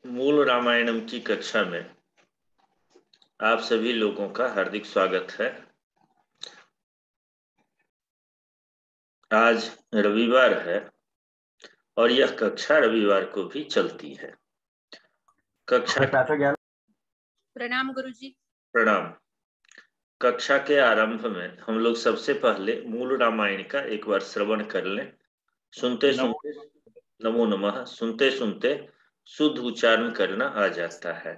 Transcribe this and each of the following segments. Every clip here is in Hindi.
मूल रामायणम की कक्षा में आप सभी लोगों का हार्दिक स्वागत है। आज रविवार है और यह कक्षा रविवार को भी चलती है। कक्षा प्रणाम गुरुजी। प्रणाम। कक्षा के आरंभ में हम लोग सबसे पहले मूल रामायण का एक बार श्रवण कर लें। सुनते सुनते नमो नमः सुनते सुनते शुद्ध उच्चारण करना आ जाता है।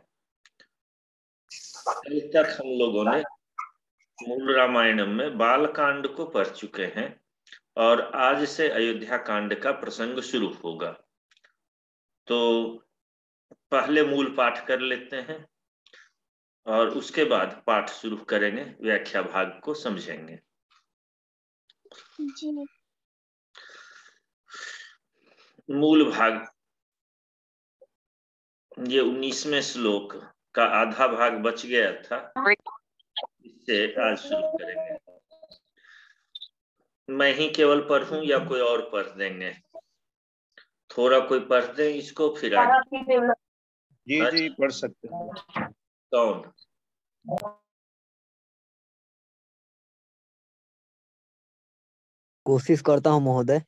अभी तक हम लोगों ने मूल रामायणम में बाल कांड को पढ़ चुके हैं और आज से अयोध्या कांड का प्रसंग शुरू होगा। तो पहले मूल पाठ कर लेते हैं और उसके बाद पाठ शुरू करेंगे, व्याख्या भाग को समझेंगे। जी। मूल भाग ये 19वें श्लोक का आधा भाग बच गया था, इससे आज शुरू करेंगे। मैं ही केवल पढ़ूं या कोई और पढ़ देंगे? थोड़ा कोई पढ़ दे इसको, फिर आगे। जी जी पढ़ सकते हैं। कौन? कोशिश करता हूँ महोदय।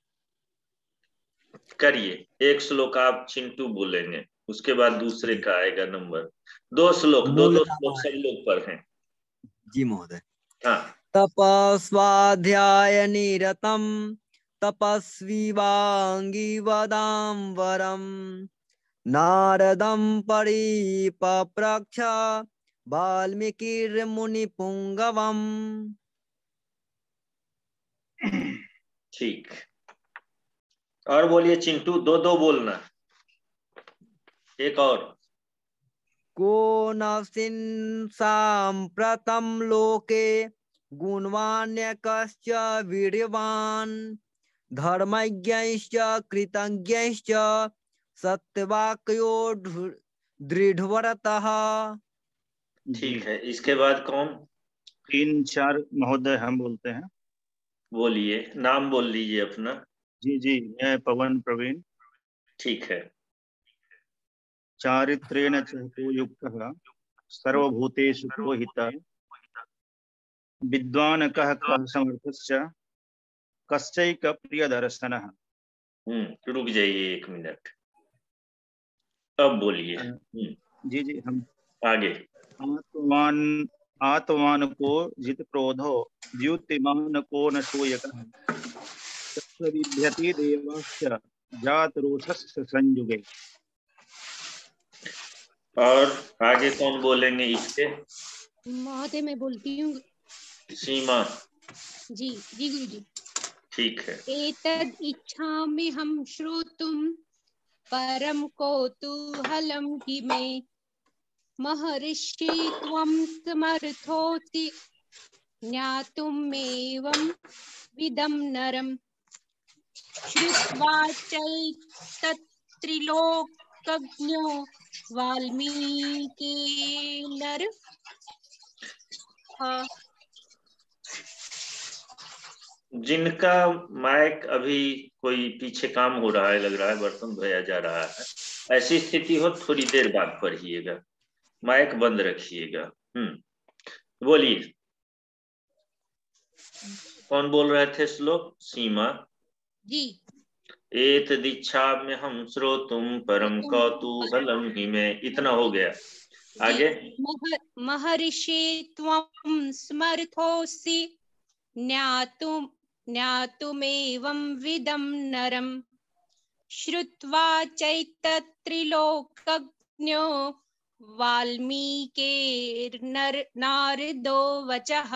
करिए। एक श्लोक आप चिंटू बोलेंगे, उसके बाद दूसरे का आएगा नंबर। दो श्लोक सब लोग पढ़ें। जी महोदय। हाँ। तपस्वाध्याय निरतम तपस्वी वांगी वदाम्बरम नारदम परिपप्रच्छ वाल्मीकिर्मुनि पुंगवम। ठीक। और बोलिए चिंटू, दो दो बोलना। एक और। को नवसिन साम्प्रतं लोके गुणवान्यकश्च वीर्यवान् धर्मज्ञैश्च कृतज्ञैश्च सत्यवाक्यो दृढ़व्रतः। ठीक है, इसके बाद कौन? 3-4 महोदय हम बोलते हैं। बोलिए, नाम बोल लीजिए अपना। जी जी, मैं पवन प्रवीण। ठीक है। चारित्रेण चेतो युक्तः सर्वभूतेषु प्रोहितः विद्वान् कः कः समर्थश्च कश्चैक प्रियदर्शनः। रुक जाइए 1 मिनट। अब बोलिए। जी जी, हम आगे। आत्मान को जित क्रोधो द्युतिमान को न शूयकः तत्सविध्यति देवाश्च जात रोषस्य संयुगे। और आगे कौन बोलेंगे इसके? महोदय मैं बोलती हूँ। सीमा। जी जी गुरुजी। ठीक है। एतद् इच्छामि हम श्रोतुं परम कौतूहलं हि मे महर्षि त्वं समर्थोऽसि ज्ञातुमेवं विदं नरं श्रुत्वा चैतत्त्रिलोकज्ञो वाल्मीकिर्नर। जिनका माइक अभी कोई पीछे काम हो रहा है, लग रहा है बर्तन धोया जा रहा है, ऐसी स्थिति हो थोड़ी देर बाद पढ़िएगा, माइक बंद रखिएगा। बोलिए, कौन बोल रहे थे श्लोक? सीमा जी। एतदिच्छाम्य हम श्रोतुम परम कौतूहलम हि में। इतना हो गया। आगे। महर्षि त्वं समर्थोऽसि ज्ञातुमेवं विदं नरं श्रुत्वा चैतत्त्रिलोकज्ञो वाल्मीकिर्नारदो वचः।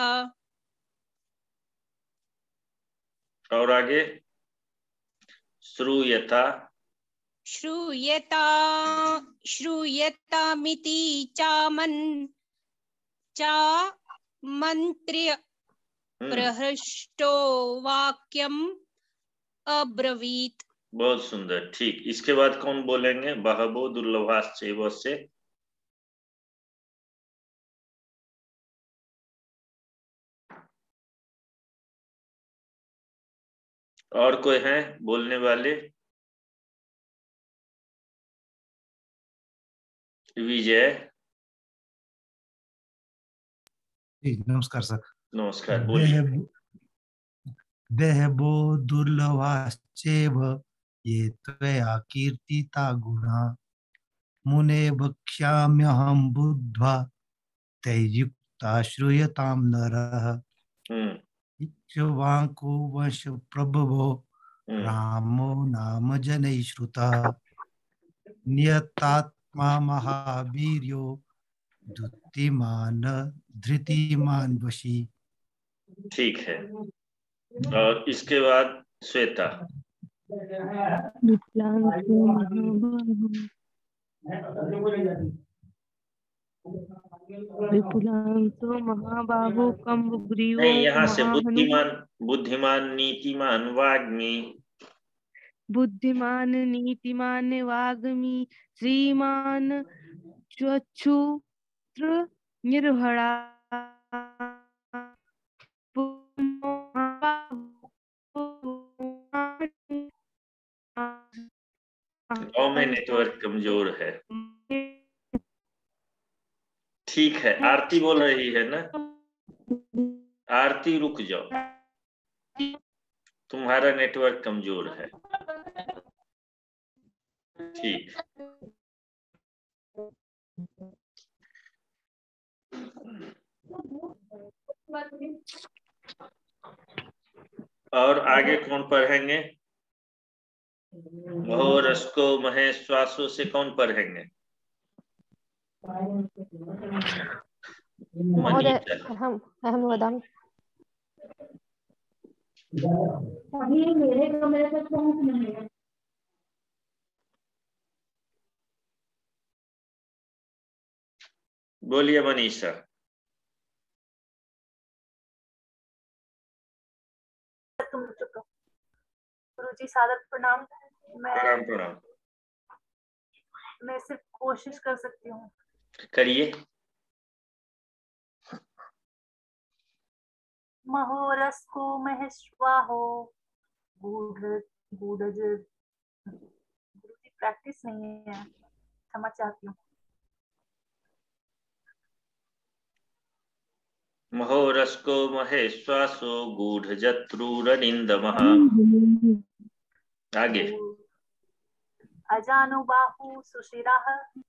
और आगे। श्रूयतामिति चामन्त्र्य प्रहृष्टो वाक्यम अब्रवीत। बहुत सुंदर। ठीक, इसके बाद कौन बोलेंगे? बहवो दुर्लभाश्चैव से। और कोई हैं बोलने वाले? विजय। नमस्कार सर। नमस्कार, बोलिए। देहबो दुर्लभाश्चैव ये त्वया कीर्तिता गुणा मुने वक्ष्याम्यहं बुद्ध्वा तैर्युक्ता श्रूयतां नरः। इक्ष्वाकु वंश प्रभवो रामो नाम जनैः श्रुतः नियतात्मा महावीर्यो द्युतिमान धृतिमान वशी। ठीक है, और इसके बाद श्वेता। विपुलांतो महाबाहो कम्बुग्रीवो नहीं, यहाँ से महाहनु। बुद्धिमान नीतिमान वाग्मी। बुद्धिमान नीतिमान वाग्मी श्रीमान चक्षुत्र निर्भरा। गाँव में नेटवर्क कमजोर है। ठीक है, आरती बोल रही है ना? आरती रुक जाओ, तुम्हारा नेटवर्क कमजोर है। ठीक, और आगे कौन पढ़ेंगे? और रसको महेश श्वासों से कौन पढ़ेंगे? हम वदामि। बोलिए मनीषा। गुरुजी सादर प्रणाम। प्रणाम प्रणाम। मैं सिर्फ कोशिश कर सकती हूँ। करिए। महोरस्को महेश्वाहो गुरुजी प्रैक्टिस नहीं है, क्षमा चाहती हूँ। महोरस्को महेश्वासो गूढ़जत्रुरनिन्दमः। आगे। अजानुबाहु सुशिरः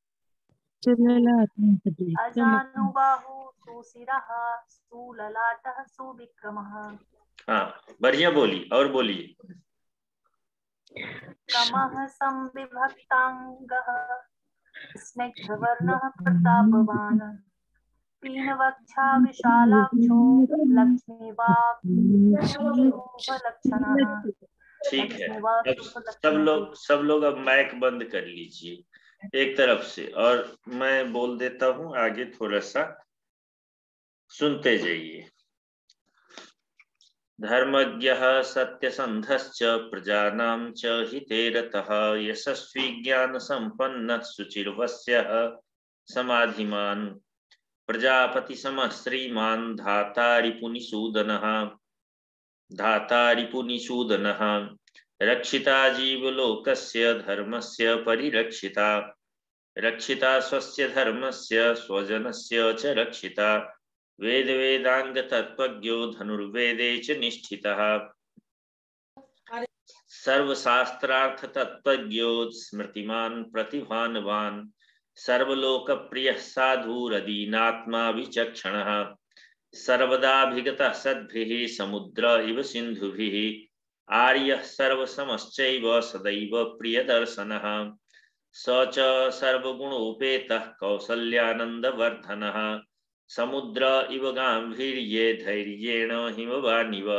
अजानुबाहु सुशिरः सुललाटः सुविक्रमः। हाँ, बढ़िया बोली, और बोलिए। कमः संविभक्तांगः स्निग्धवर्णः प्रतापवान् पीनवक्षा विशालाक्षो लक्ष्मीवाक्लक्षणः। ठीक है, अब सब लोग अब माइक बंद कर लीजिए एक तरफ से, और मैं बोल देता हूँ, आगे थोड़ा सा सुनते जाइए। धर्मज्ञः सत्यसन्धश्च प्रजानां च हिते रतः यशस्वी ज्ञानसम्पन्नः शुचिर्वस्यः समाधिमान् प्रजापतिसमः श्रीमान् धातारिपुनिषूदनः रक्षिता जीवलोकस्य धर्मस्य परिरक्षिता रक्षिता स्वस्य धर्मस्य स्वजनस्य च रक्षिता वेद वेदांग तत्वज्ञो धनुर्वेदे च निष्ठितः सर्वशास्त्रार्थ तत्वज्ञो स्मृतिमान् प्रतिभानवान् सर्वलोकप्रियः साधुरदीनात्मा विचक्षणः सर्वदाभिगतः सद्भिः समुद्र इव सिन्धुभिः आर्यः सर्वसमश्चैव सदैव प्रियदर्शनः स च सर्वगुणोपेतः कौसल्यानन्दवर्धनः समुद्र इव गाम्भीर्ये धैर्येण हिमवानिव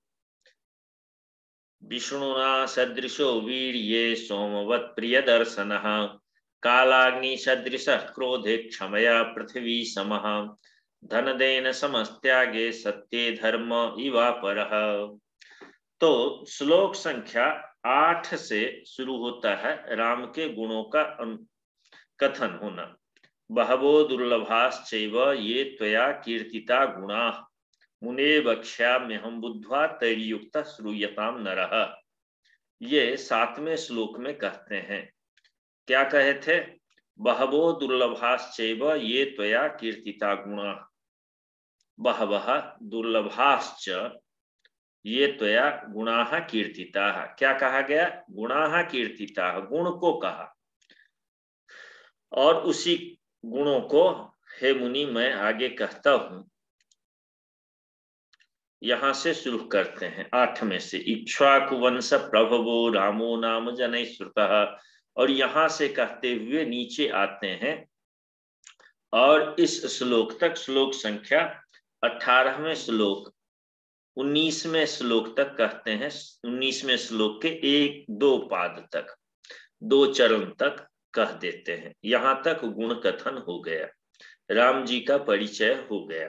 विष्णुना सदृशो वीर्ये सोमवत् प्रियदर्शनः कालाग्नि सदृशः क्रोधे क्षमया पृथ्वी समः धनदेन समस्त्यागे सत्ये धर्म इवापरः। तो श्लोक संख्या 8 से शुरू होता है राम के गुणों का कथन होना। बहवो दुर्लभाश्चैव ये त्वया कीर्तिता गुणा मुने वक्ष्याम्यहं बुद्ध्वा तैर्युक्तः श्रूयतां नरः। ये 7वें श्लोक में कहते हैं। क्या कहे थे? बहवो दुर्लभाश्चैव ये त्वया कीर्तिता गुणा। बहवः दुर्लभाश्च ये त्वया गुणाः कीर्तिताः। क्या कहा गया? गुणाः कीर्तिताः, गुण को कहा। और उसी गुणों को हे मुनि मैं आगे कहता हूं। यहां से शुरू करते हैं 8 में से। इक्ष्वाकु वंश प्रभवो रामो नाम जनैः श्रुतः। और यहां से कहते हुए नीचे आते हैं और इस श्लोक तक, श्लोक संख्या 18वें श्लोक 19वें श्लोक तक कहते हैं। 19वें श्लोक के 1-2 पाद तक, 2 चरण तक कह देते हैं। यहां तक गुण कथन हो गया, राम जी का परिचय हो गया।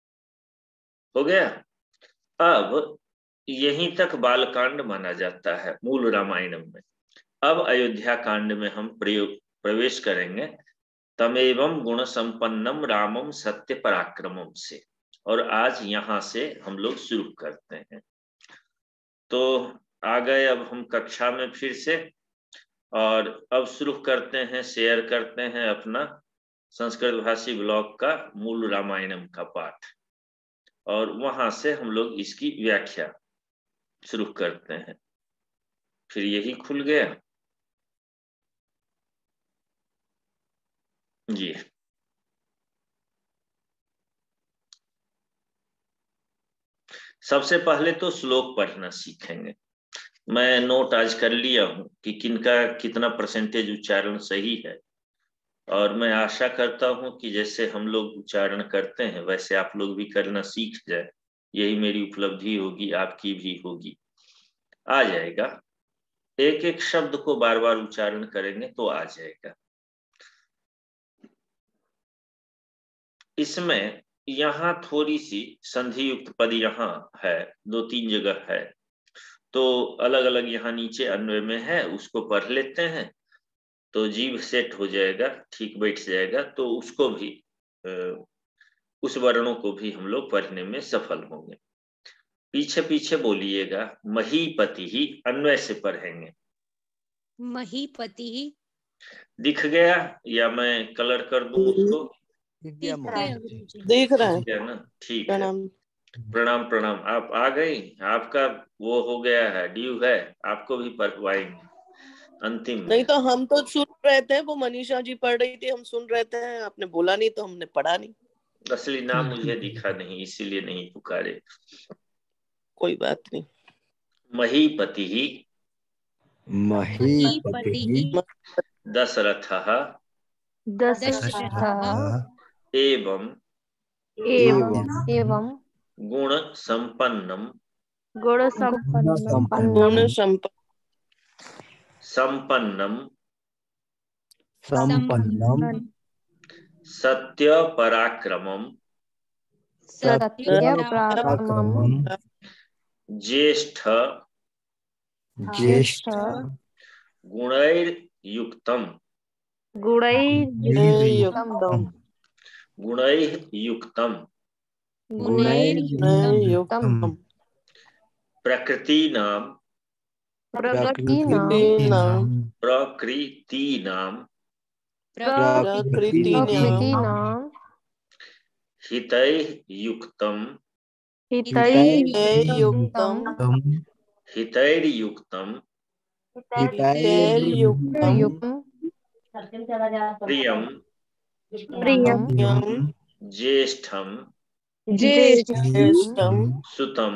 अब यहीं तक बालकांड माना जाता है मूल रामायणम में। अब अयोध्या कांड में हम प्रवेश करेंगे तमेवं गुण संपन्नम रामम सत्य पराक्रमम से। और आज यहां से हम लोग शुरू करते हैं। तो आ गए अब हम कक्षा में फिर से, और अब शुरू करते हैं, शेयर करते हैं अपना संस्कृत भाषी ब्लॉग का मूल रामायणम का पाठ, और वहां से हम लोग इसकी व्याख्या शुरू करते हैं। फिर यही खुल गया जी। सबसे पहले तो श्लोक पढ़ना सीखेंगे। मैं नोट आज कर लिया हूं कि किनका कितना परसेंटेज उच्चारण सही है, और मैं आशा करता हूं कि जैसे हम लोग उच्चारण करते हैं वैसे आप लोग भी करना सीख जाए। यही मेरी उपलब्धि होगी, आपकी भी होगी। आ जाएगा, एक एक शब्द को बार बार उच्चारण करेंगे तो आ जाएगा। इसमें यहाँ थोड़ी सी संधि युक्त पद यहाँ है, 2-3 जगह है, तो अलग अलग यहाँ नीचे अन्वय में है, उसको पढ़ लेते हैं तो जीभ सेट हो जाएगा, ठीक बैठ जाएगा। तो उसको भी उस वर्णों को भी हम लोग पढ़ने में सफल होंगे। पीछे पीछे बोलिएगा। महीपति ही अन्वय से पढ़ेंगे। महीपति दिख गया या मैं कलर कर दूं उसको? दिख रहा है दिख रहा है ना? ठीक है। प्रणाम प्रणाम। आप आ गई, आपका वो हो गया है, ड्यू है, आपको भी पढ़वाएंगे अंतिम में। नहीं तो हम तो सुन रहे थे, वो मनीषा जी पढ़ रही थी, हम सुन रहे थे, आपने बोला नहीं तो हमने पढ़ा नहीं। असली नाम मुझे दिखा नहीं, इसीलिए नहीं पुकारे। कोई बात नहीं। महीपति ही दशरथः एवं गुण संपन्नम सत्य पराक्रमम ज्येष्ठ गुणैर्युक्तम प्रकृतीनां हितैर्युक्तम प्रियम ज्येष्ठम सुतम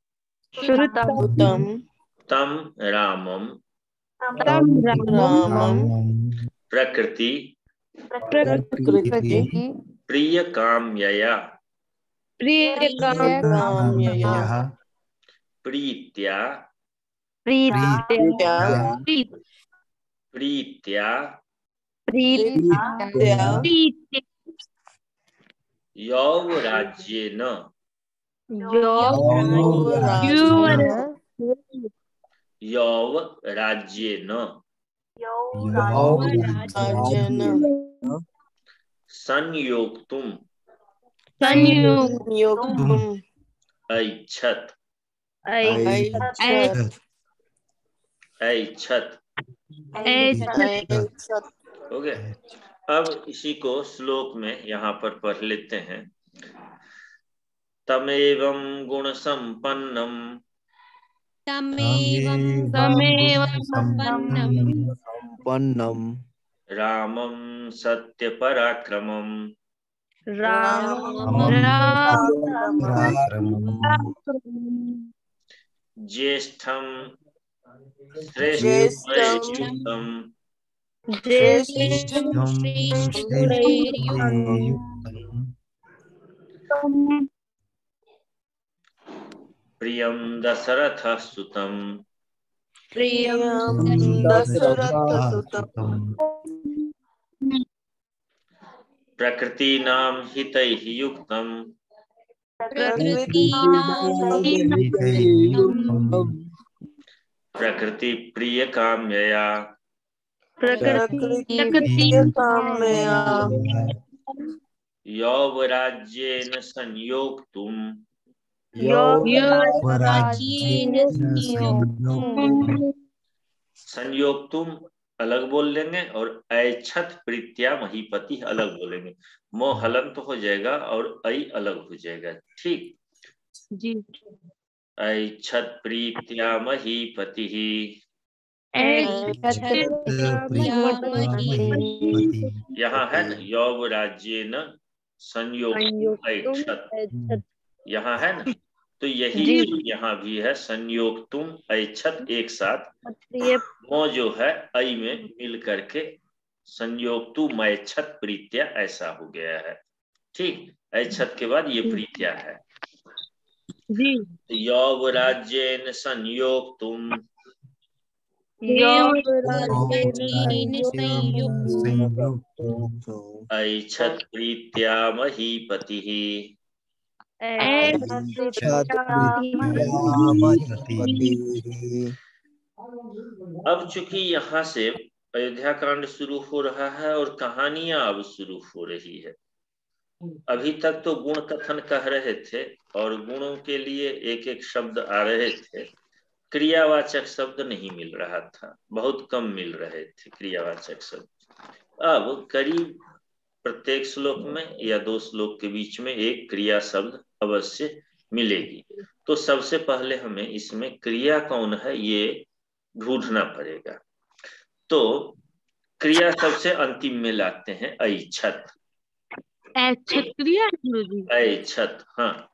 तम रामम प्रकृति प्रिय काम्यया प्रीत्या यौवराज्येन संयोक्तुम ऐच्छत् हो गया। अब इसी को श्लोक में यहाँ पर पढ़ लेते हैं। तमेवं गुण संपन्नम तमेव संपन्नम रामं सत्य पराक्रमम ज्येष्ठं श्रेष्ठं प्रियं दशरथः सुतं प्रकृतीनां हितैः युक्तं प्रकृति प्रिय काम्यया यौवराज्येन संयोक्तुम् संयोक्तुम अलग बोल लेंगे और ऐच्छत प्रीत्या महीपति अलग बोलेंगे। मोह हलंत हो जाएगा और ऐ अलग हो जाएगा। ठीक जी। ऐच्छत प्रीत्या महीपति यहाँ है ना यौवराज्येन संयोक्तुम ऐच्छत यहाँ है ना, तो यही यहाँ भी है संयोग तुम ऐच्छत एक साथ मो जो है ऐ में मिल करके संयोग तु मैच्छत प्रीत्या ऐसा हो गया है। ठीक, ऐच्छत के बाद ये प्रीत्या है। यौवराज्येन संयोग तुम ऐच्छत प्रीत्या महीपति अब चूंकि यहाँ से अयोध्या कांड शुरू हो रहा है और कहानियां अब शुरू हो रही है। अभी तक तो गुण कथन कह रहे थे और गुणों के लिए एक एक शब्द आ रहे थे, क्रियावाचक शब्द नहीं मिल रहा था, बहुत कम मिल रहे थे क्रियावाचक शब्द। अब करीब प्रत्येक श्लोक में या 2 श्लोक के बीच में एक क्रिया शब्द अवश्य मिलेगी। तो सबसे पहले हमें इसमें क्रिया कौन है ये ढूंढना पड़ेगा। तो क्रिया सबसे अंतिम में लाते हैं ऐच्छत। ऐच्छत क्रिया ऐच्छत, हाँ,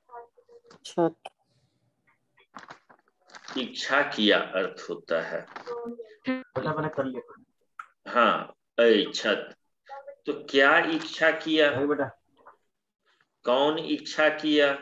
इच्छा किया अर्थ होता है। हाँ, ऐच्छत। तो क्या इच्छा किया, कौन इच्छा किया,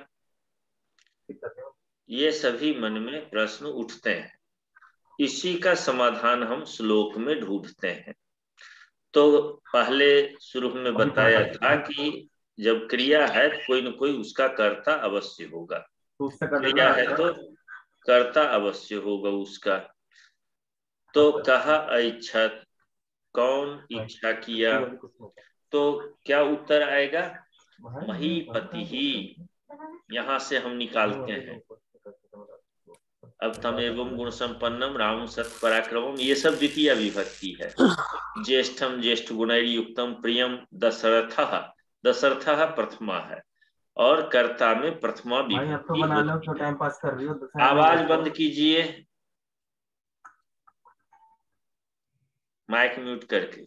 ये सभी मन में प्रश्न उठते हैं। इसी का समाधान हम श्लोक में ढूंढते हैं। तो पहले शुरू में बताया था कि जब क्रिया है कोई न कोई उसका कर्ता अवश्य होगा। क्रिया है तो कर्ता अवश्य होगा उसका। तो कहा ऐच्छत, कौन इच्छा किया, तो क्या उत्तर आएगा, महीपति ही। यहाँ से हम निकालते हैं। अब तमेवं गुण संपन्नम राम सत्य पराक्रमम, ये सब द्वितीय विभक्ति है। ज्येष्ठम ज्येष्ठ गुणैर्युक्तम प्रियम दशरथः, दशरथः प्रथमा है और कर्ता में प्रथमा विभक्ति होती है। आवाज बंद कीजिए, माइक म्यूट करके।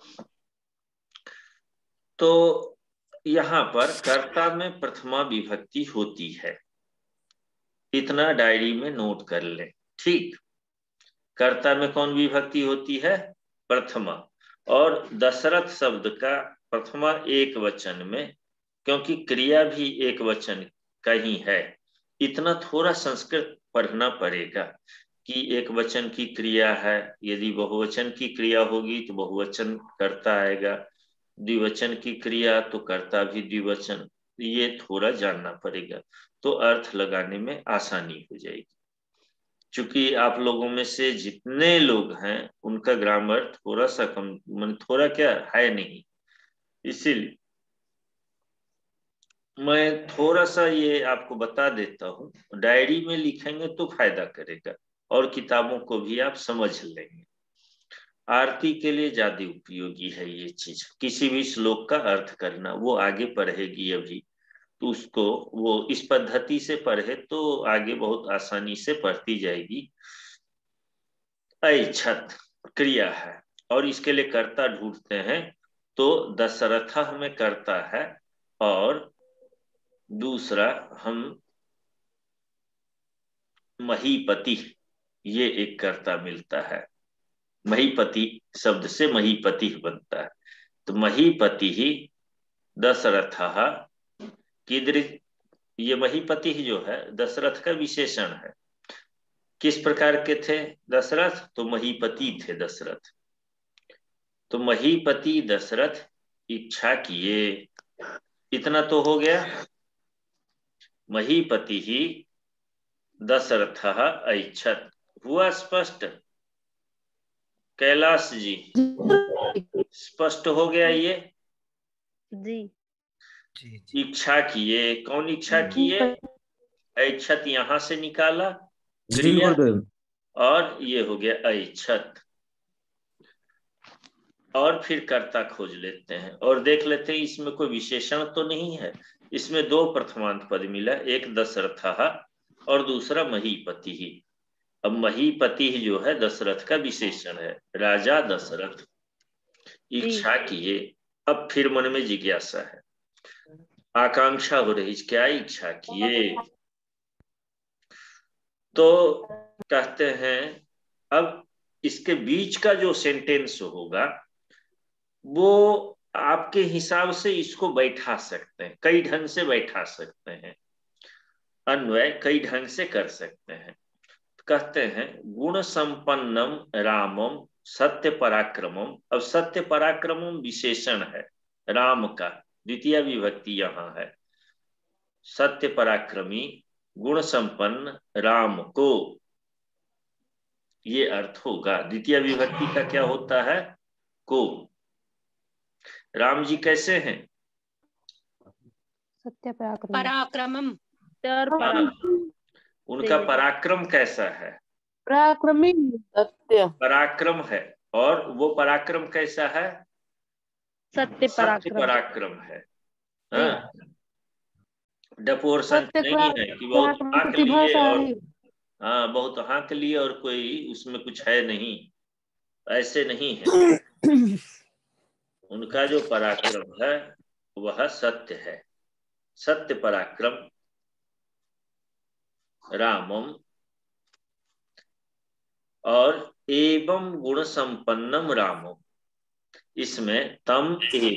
तो यहाँ पर कर्ता में प्रथमा विभक्ति होती है, इतना डायरी में नोट कर लें। ठीक, कर्ता में कौन विभक्ति होती है, प्रथमा। और दशरथ शब्द का प्रथमा एक वचन में, क्योंकि क्रिया भी एक वचन का ही है। इतना थोड़ा संस्कृत पढ़ना पड़ेगा कि एक वचन की क्रिया है, यदि बहुवचन की क्रिया होगी तो बहुवचन कर्ता आएगा, द्विवचन की क्रिया तो कर्ता भी द्विवचन, ये थोड़ा जानना पड़ेगा, तो अर्थ लगाने में आसानी हो जाएगी। चूंकि आप लोगों में से जितने लोग हैं उनका ग्रामर थोड़ा सा कम, मन थोड़ा क्या है नहीं, इसीलिए मैं थोड़ा सा ये आपको बता देता हूँ। डायरी में लिखेंगे तो फायदा करेगा और किताबों को भी आप समझ लेंगे। आरती के लिए ज्यादा उपयोगी है ये चीज, किसी भी श्लोक का अर्थ करना। वो आगे पढ़ेगी अभी, तो उसको वो इस पद्धति से पढ़े तो आगे बहुत आसानी से पढ़ती जाएगी। ऐच्छत क्रिया है और इसके लिए कर्ता ढूंढते हैं, तो दशरथ हमें कर्ता है और दूसरा हम महीपति, ये एक कर्ता मिलता है। महीपति शब्द से महीपति बनता है, तो महीपति ही दशरथ कीदृश, ये महीपति ही जो है दशरथ का विशेषण है। किस प्रकार के थे दशरथ? तो महीपति थे दशरथ। तो महीपति दशरथ इच्छा किए, इतना तो हो गया। महीपति ही दशरथ ऐच्छत, हुआ स्पष्ट? कैलाश जी स्पष्ट हो गया ये? जी इच्छा किए, कौन इच्छा किए? ऐच्छत यहां से निकाला जी क्रिया, गुरुदेव। और ये हो गया ऐच्छत। और फिर कर्ता खोज लेते हैं और देख लेते हैं इसमें कोई विशेषण तो नहीं है। इसमें दो प्रथमांत पद मिला, एक दशरथ और दूसरा महीपति ही। अब महीपति ही जो है दशरथ का विशेषण है, राजा दशरथ इच्छा किए। अब फिर मन में जिज्ञासा है, आकांक्षा हो रही, क्या इच्छा किए? तो कहते हैं अब इसके बीच का जो सेंटेंस होगा वो आपके हिसाब से इसको बैठा सकते हैं, कई ढंग से बैठा सकते हैं, अन्वय कई ढंग से कर सकते हैं। कहते हैं गुण संपन्नम रामम सत्य पराक्रमम। अब सत्य पराक्रमम विशेषण है राम का, द्वितीय विभक्ति यहाँ है। सत्य पराक्रमी गुण संपन्न राम को, ये अर्थ होगा। द्वितीय विभक्ति का क्या होता है? को। राम जी कैसे हैं? सत्य पराक्रम। पराक्रमम। उनका पराक्रम कैसा है? पराक्रमी सत्य पराक्रम है। और वो पराक्रम कैसा है? सत्य सत्य पराक्रम है। हाँ, डपोर संत नहीं है कि बहुत हाँक लिए और हाँ बहुत हाँक लिए और कोई उसमें कुछ है नहीं, ऐसे नहीं है। उनका जो पराक्रम है वह सत्य है। सत्य पराक्रम रामम और एवं गुण संपन्नम रामम, इसमें तम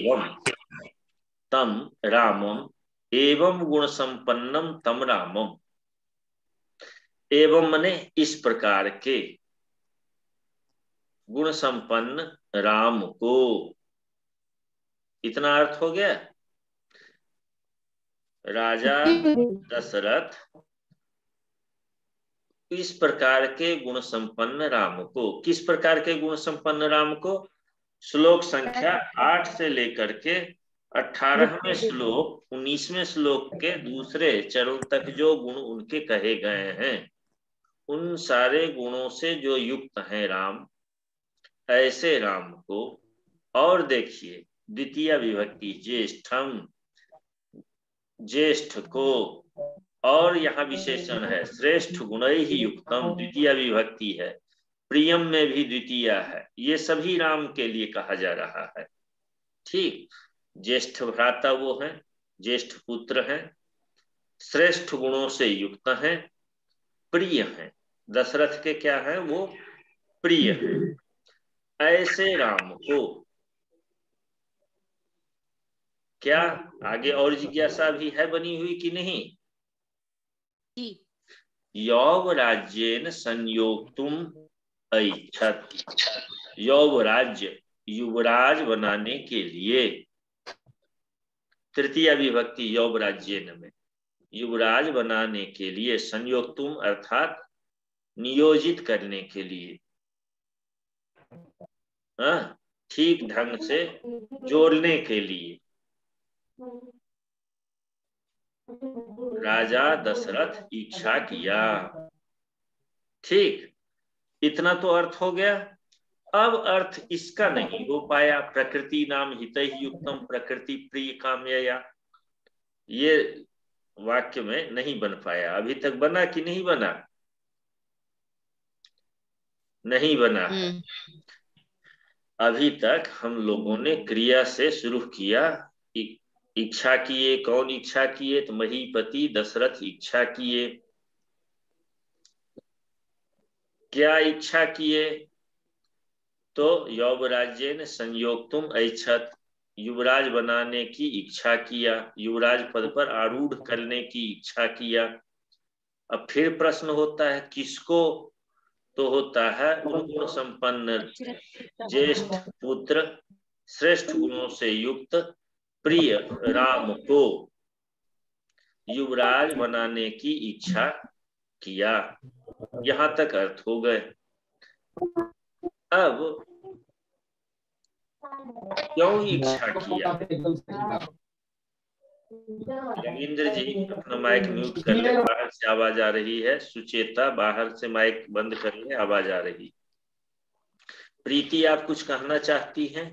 रामम एवं गुण संपन्नम तम रामम। एवं मने इस प्रकार के गुण संपन्न राम को, इतना अर्थ हो गया। राजा दशरथ इस प्रकार के गुण संपन्न राम को, किस प्रकार के गुण संपन्न राम को? श्लोक संख्या 8 से लेकर के 18वें श्लोक 19वें श्लोक के दूसरे चरण तक जो गुण उनके कहे गए हैं, उन सारे गुणों से जो युक्त है राम, ऐसे राम को। और देखिए द्वितीय विभक्ति ज्येष्ठम, ज्येष्ठ को, और यहाँ विशेषण है श्रेष्ठ गुणै ही युक्तम, द्वितीय विभक्ति है। प्रियम में भी द्वितीय है। ये सभी राम के लिए कहा जा रहा है। ठीक, ज्येष्ठ भ्राता वो है, ज्येष्ठ पुत्र हैं, श्रेष्ठ गुणों से युक्त हैं, प्रिय हैं। दशरथ के क्या है? वो प्रिय है। ऐसे राम को क्या आगे और जिज्ञासा भी है बनी हुई कि नहीं? यौव राज्येन संयोक्तुम ऐच्छत। यौव राज्य, युवराज बनाने के लिए, तृतीय विभक्ति यौव राज्येन में, युवराज बनाने के लिए, संयोक्तुम अर्थात नियोजित करने के लिए, ठीक ढंग से जोड़ने के लिए राजा दशरथ इच्छा किया। ठीक, इतना तो अर्थ हो गया। अब अर्थ इसका नहीं हो पाया, प्रकृति नाम हितैः युक्तम प्रकृति प्रिय काम्यया, ये वाक्य में नहीं बन पाया। अभी तक बना कि नहीं बना? नहीं बना है। अभी तक हम लोगों ने क्रिया से शुरू किया, इच्छा किए। कौन इच्छा किए? तो महीपति दशरथ इच्छा किए। क्या इच्छा किए? तो यौवराज्येन संयोक्तुम ऐच्छत्, युवराज बनाने की इच्छा किया, युवराज पद पर आरूढ़ करने की इच्छा किया। अब फिर प्रश्न होता है किसको? तो होता है गुण संपन्न ज्येष्ठ पुत्र श्रेष्ठ गुणों से युक्त प्रिय राम को युवराज बनाने की इच्छा किया। यहां तक अर्थ हो गए। अब क्यों इच्छा किया? रविंद्र जी अपना माइक म्यूट कर ले, बाहर से आवाज आ रही है। सुचेता बाहर से माइक बंद कर ले, आवाज आ रही। प्रीति आप कुछ कहना चाहती हैं?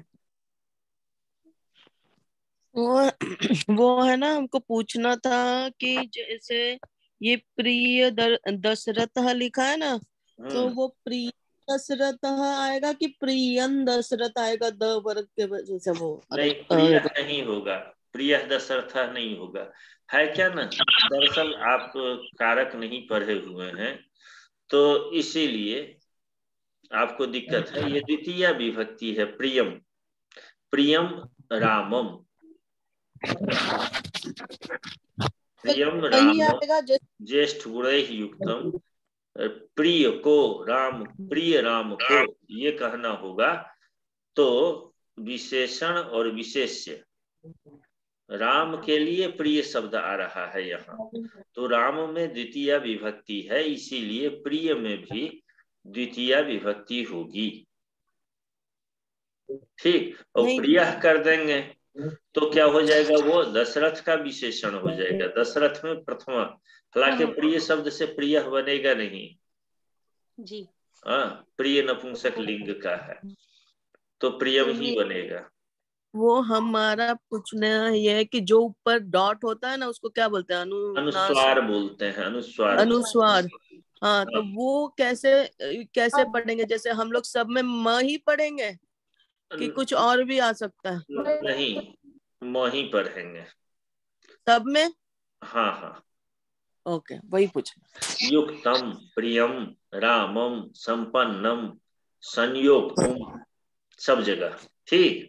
वो है ना, हमको पूछना था कि जैसे ये प्रिय दशरथ लिखा है ना, तो वो प्रिय दशरथ आएगा कि प्रियन दशरथ आएगा? द वर्ग के वजह से वो नहीं, प्रिय नहीं होगा, प्रिय दशरथ नहीं होगा। है क्या ना, दरअसल आप कारक नहीं पढ़े हुए हैं तो इसीलिए आपको दिक्कत है। ये द्वितीय विभक्ति है, प्रियम, प्रियम रामम, प्रियम रामम ज्येष्ठ गुणैः युक्तम, प्रिय को राम, प्रिय राम को ये कहना होगा। तो विशेषण और विशेष्य, राम के लिए प्रिय शब्द आ रहा है यहाँ, तो राम में द्वितीय विभक्ति है, इसीलिए प्रिय में भी द्वितीय विभक्ति होगी। ठीक, और प्रिय कर देंगे तो क्या हो जाएगा? वो दशरथ का विशेषण हो जाएगा, दशरथ में प्रथमा। हालांकि प्रिय शब्द से प्रिय बनेगा नहीं जी, हाँ, प्रिय नपुंसक लिंग का है तो प्रियम ही बनेगा। वो हमारा पूछना ये है कि जो ऊपर डॉट होता है ना, उसको क्या बोलते हैं? अनुस्वार बोलते हैं, अनुस्वार। अनुस्वार। हाँ, तो वो कैसे पढ़ेंगे? जैसे हम लोग सब में म ही पढ़ेंगे कि कुछ और भी आ सकता है? नहीं, म ही पढ़ेंगे सब में। हाँ हाँ, ओके, वही पूछना। युक्तम प्रियम रामम संपन्नम संयोक्तुम, सब जगह। ठीक,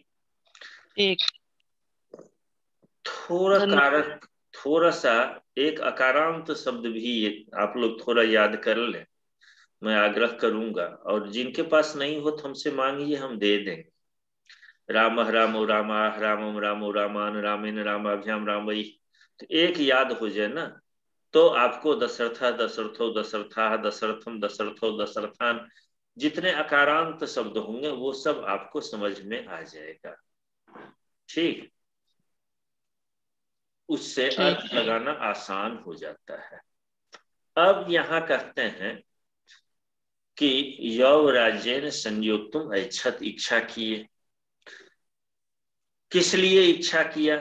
थोड़ा कारक, थोड़ा सा एक अकारांत शब्द भी आप लोग थोड़ा याद कर लें, मैं आग्रह करूंगा। और जिनके पास नहीं हो तो हमसे मांगिए, हम दे देंगे। राम रामो रामा रामम रामो रामान रामेन रामाभ्याम रामई, तो एक याद हो जाए ना, तो आपको दशरथा दशरथो दशरथा दशरथम दशरथो दशरथान, जितने अकारांत शब्द होंगे वो सब आपको समझ में आ जाएगा। ठीक, उससे अर्थ लगाना आसान हो जाता है। अब यहाँ कहते हैं कि यौवराज्येन संयोक्तुम ऐच्छत्, इच्छा किए। किस लिए इच्छा किया?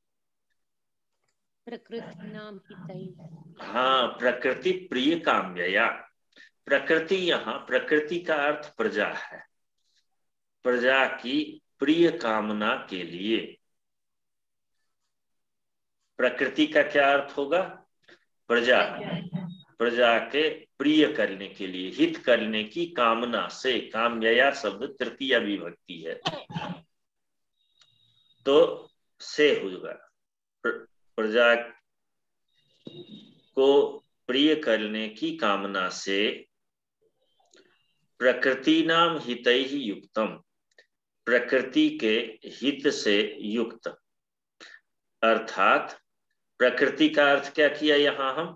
प्रकृति नाम हितैः। हाँ, प्रकृति प्रिय काम्यया। प्रकृति, यहाँ प्रकृति का अर्थ प्रजा है, प्रजा की प्रिय कामना के लिए। प्रकृति का क्या अर्थ होगा? प्रजा, प्रजा के प्रिय करने के लिए, हित करने की कामना से। काम्यया शब्द तृतीय विभक्ति है तो से होगा, प्रजा को प्रिय करने की कामना से। प्रकृति नाम हितैः युक्तम, प्रकृति के हित से युक्त, अर्थात प्रकृति का अर्थ क्या किया यहाँ हम?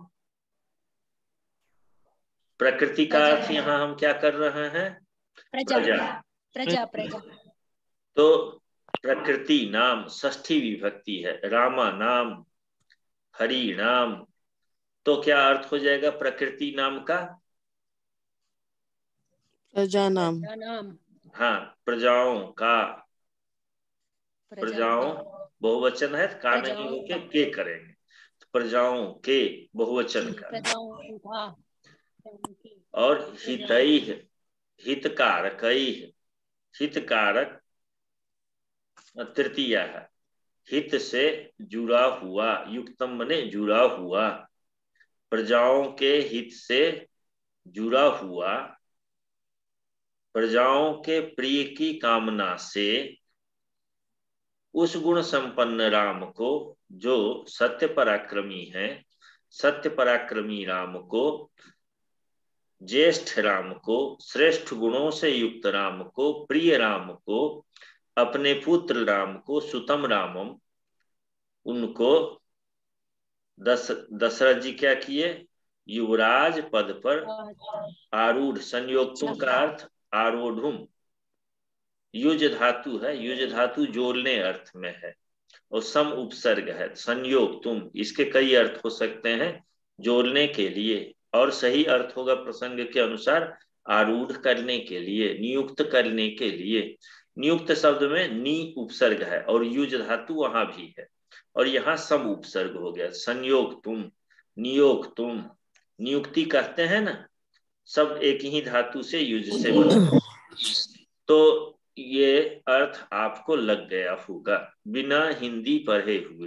प्रकृति का अर्थ यहाँ हम क्या कर रहे हैं? प्रजा, प्रजा, प्रजा। तो प्रकृति नाम षष्ठी विभक्ति है, रामा नाम, हरि नाम, तो क्या अर्थ हो जाएगा प्रकृति नाम का? प्रजा नाम। हाँ, प्रजाओं का, प्रजाओं बहुवचन है, का नहीं होके के करेंगे, तो प्रजाओं के बहुवचन का। प्रजाओं का, और हितैः, हितकारकैः, हितकारक तृतीया है, हित से जुड़ा हुआ, युक्तम मने जुड़ा हुआ, प्रजाओं के हित से जुड़ा हुआ, प्रजाओं के प्रिय की कामना से उस गुण संपन्न राम को, जो सत्य पराक्रमी है, सत्य पराक्रमी राम को, ज्येष्ठ राम को, श्रेष्ठ गुणों से युक्त राम को, प्रिय राम को, अपने पुत्र राम को, सुतम रामम, उनको दशरथ जी क्या किए, युवराज पद पर आरूढ़, संयोग तुम का अर्थ आरूढ़ुम, युज धातु है, युज धातु जोड़ने अर्थ में है, और सम उपसर्ग है, संयोग तुम, इसके कई अर्थ हो सकते हैं जोड़ने के लिए, और सही अर्थ होगा प्रसंग के अनुसार आरूढ़ करने के लिए, नियुक्त करने के लिए। नियुक्त शब्द में नी उपसर्ग है और युज धातु वहां भी है, और यहाँ सम उपसर्ग हो गया, संयोग तुम, नियोग तुम, नियुक्ति कहते हैं ना, सब एक ही धातु से युज से बना, तो ये अर्थ आपको लग गया होगा बिना हिंदी पढ़े हुए।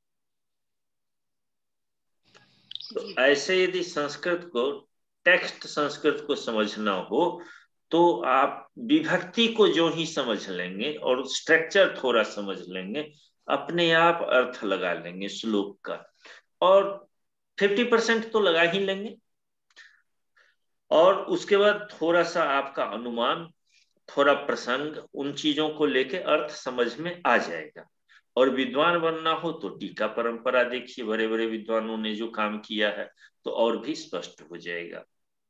तो ऐसे यदि संस्कृत को, टेक्स्ट संस्कृत को समझना हो तो आप विभक्ति को जो ही समझ लेंगे और स्ट्रक्चर थोड़ा समझ लेंगे, अपने आप अर्थ लगा लेंगे श्लोक का, और 50% तो लगा ही लेंगे, और उसके बाद थोड़ा सा आपका अनुमान, थोड़ा प्रसंग, उन चीजों को लेके अर्थ समझ में आ जाएगा। और विद्वान बनना हो तो टीका परंपरा देखिए, बड़े बड़े विद्वानों ने जो काम किया है, तो और भी स्पष्ट हो जाएगा।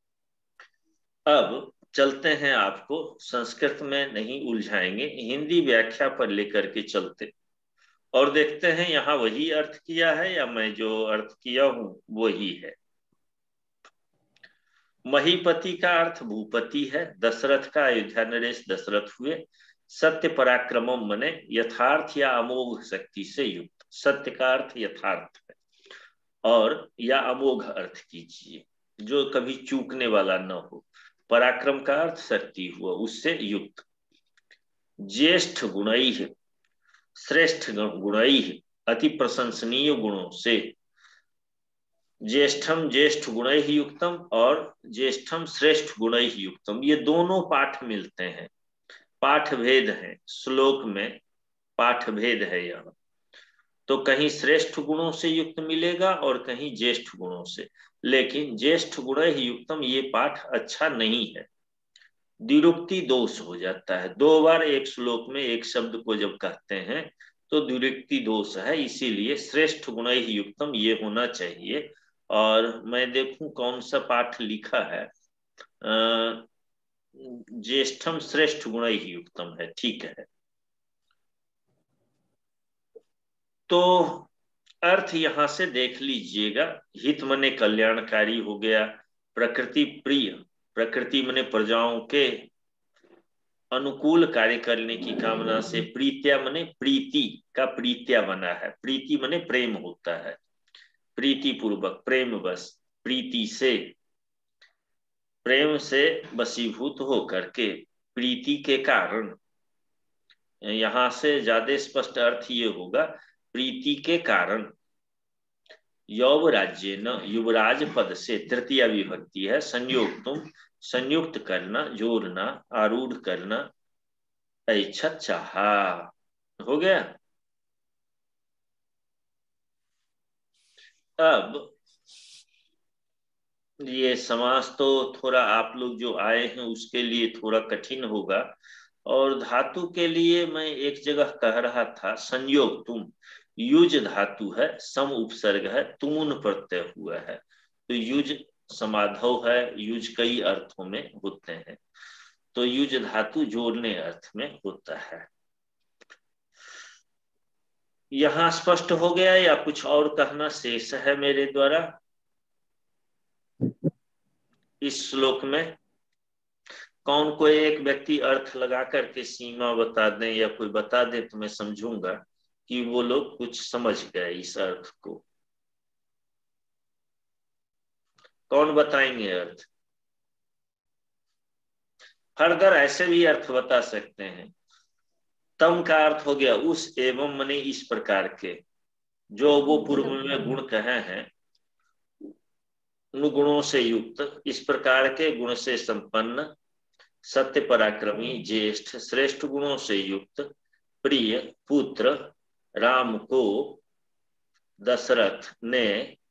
अब चलते हैं, आपको संस्कृत में नहीं उलझाएंगे, हिंदी व्याख्या पर लेकर के चलते और देखते हैं यहाँ वही अर्थ किया है या मैं जो अर्थ किया हूं वही है। महीपति का अर्थ भूपति है, दशरथ का अयोध्या नरेश दशरथ हुए, सत्य पराक्रमम मने यथार्थ या अमोघ शक्ति से युक्त, सत्य का अर्थ यथार्थ है, और या अमोघ अर्थ कीजिए जो कभी चूकने वाला न हो, पराक्रम का अर्थ शक्ति हुआ, उससे युक्त, ज्येष्ठ गुणैः, श्रेष्ठ गुणैः, अति प्रशंसनीय गुणों से, ज्येष्ठम ज्येष्ठ गुणैः युक्तम और ज्येष्ठम श्रेष्ठ गुणैः युक्तम, ये दोनों पाठ मिलते हैं, पाठ भेद है, श्लोक में पाठ भेद है यहाँ, तो कहीं श्रेष्ठ गुणों से युक्त मिलेगा और कहीं ज्येष्ठ गुणों से, लेकिन ज्येष्ठ गुणैः युक्तम ये पाठ अच्छा नहीं है, द्विरुक्ति दोष हो जाता है, दो बार एक श्लोक में एक शब्द को जब कहते हैं तो द्विरुक्ति दोष है, इसीलिए श्रेष्ठ गुणैः युक्तम ये होना चाहिए। और मैं देखूं कौन सा पाठ लिखा है, ज्येष्ठम श्रेष्ठ गुणैः युक्तम है, ठीक है। तो अर्थ यहां से देख लीजिएगा, हित मने कल्याणकारी हो गया, प्रकृति प्रिय, प्रकृति मने प्रजाओं के अनुकूल कार्य करने की कामना से, प्रीत्या मने प्रीति का प्रीत्या बना है, प्रीति मने प्रेम होता है, प्रीति पूर्वक, प्रेम बस, प्रीति से, प्रेम से वशीभूत हो करके, प्रीति के कारण, यहां से ज्यादा स्पष्ट अर्थ ये होगा, प्रीति के कारण, यौव राज्य न, युवराज पद से, तृतीया विभक्ति है, संयोग तुम, संयुक्त करना, जोड़ना, आरूढ़ करना, ऐच्छत चाहा, हो गया। अब ये समास तो थोड़ा आप लोग जो आए हैं उसके लिए थोड़ा कठिन होगा, और धातु के लिए मैं एक जगह कह रहा था, संयोग तुम, युज धातु है, सम उपसर्ग है, तुमुन प्रत्यय हुआ है, तो युज समाधव है, युज कई अर्थों में होते हैं, तो युज धातु जोड़ने अर्थ में होता है। यहां स्पष्ट हो गया या कुछ और कहना शेष है मेरे द्वारा इस श्लोक में? कौन कोई एक व्यक्ति अर्थ लगा करके सीमा बता दें या कोई बता दे तो मैं समझूंगा कि वो लोग कुछ समझ गए इस अर्थ को। कौन बताएंगे अर्थ? फर्दर ऐसे भी अर्थ बता सकते हैं। तम का अर्थ हो गया उस एवं मने इस प्रकार के, जो वो पूर्व में गुण कहे हैं, उन गुणों से युक्त, इस प्रकार के गुण से संपन्न, सत्य पराक्रमी, ज्येष्ठ, श्रेष्ठ गुणों से युक्त, प्रिय पुत्र राम को दशरथ ने,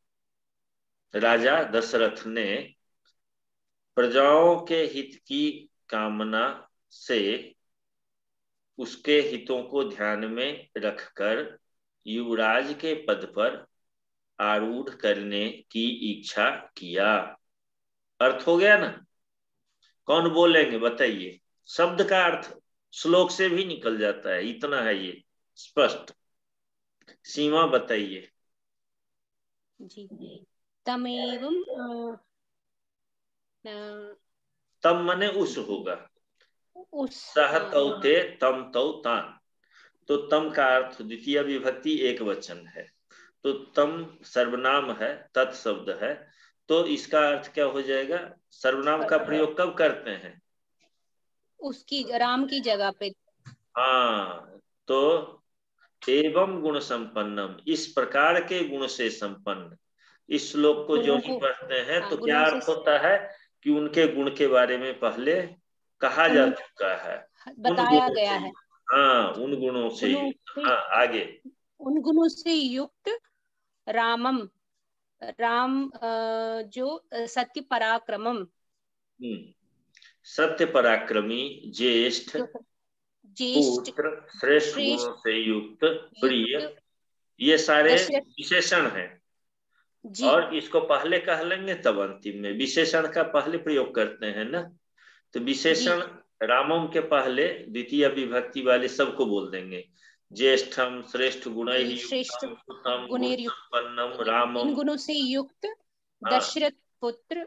राजा दशरथ ने प्रजाओं के हित की कामना से उसके हितों को ध्यान में रखकर युवराज के पद पर आरूढ़ करने की इच्छा किया। अर्थ हो गया ना? कौन बोलेंगे बताइए? शब्द का अर्थ श्लोक से भी निकल जाता है, इतना है ये स्पष्ट। सीमा बताइए। जी। तमेवम तम मने उस होगा, उस सह तौ ते तम तौ तान। तो तम का अर्थ द्वितीय विभक्ति एक वचन है, तो तम सर्वनाम है, तत् शब्द है, तो इसका अर्थ क्या हो जाएगा? सर्वनाम का प्रयोग कब करते हैं? उसकी, राम की जगह पे। हाँ, तो एवं गुण संपन्नम, इस प्रकार के गुण से संपन्न। इस श्लोक को जो ही पढ़ते हैं तो क्या अर्थ होता है कि उनके गुण के बारे में पहले कहा जा चुका है, बताया गया है। हाँ, उन गुणों से। हाँ, आगे। उन गुणों से युक्त रामम, राम जो सत्य पराक्रमम, सत्य पराक्रमी, ज्येष्ठ, पुत्र, श्रेष्ठ गुणों से युक्त, प्रिय, ये सारे विशेषण हैं। और इसको पहले कह लेंगे तब अंतिम में विशेषण का पहले प्रयोग करते हैं ना। तो विशेषण रामम के पहले द्वितीय विभक्ति वाले सबको बोल देंगे। ज्येष्ठम, श्रेष्ठ गुणैः युक्तम, उत्तम गुणसंपन्नम रामम, इन गुणों से युक्त दशरथ पुत्र,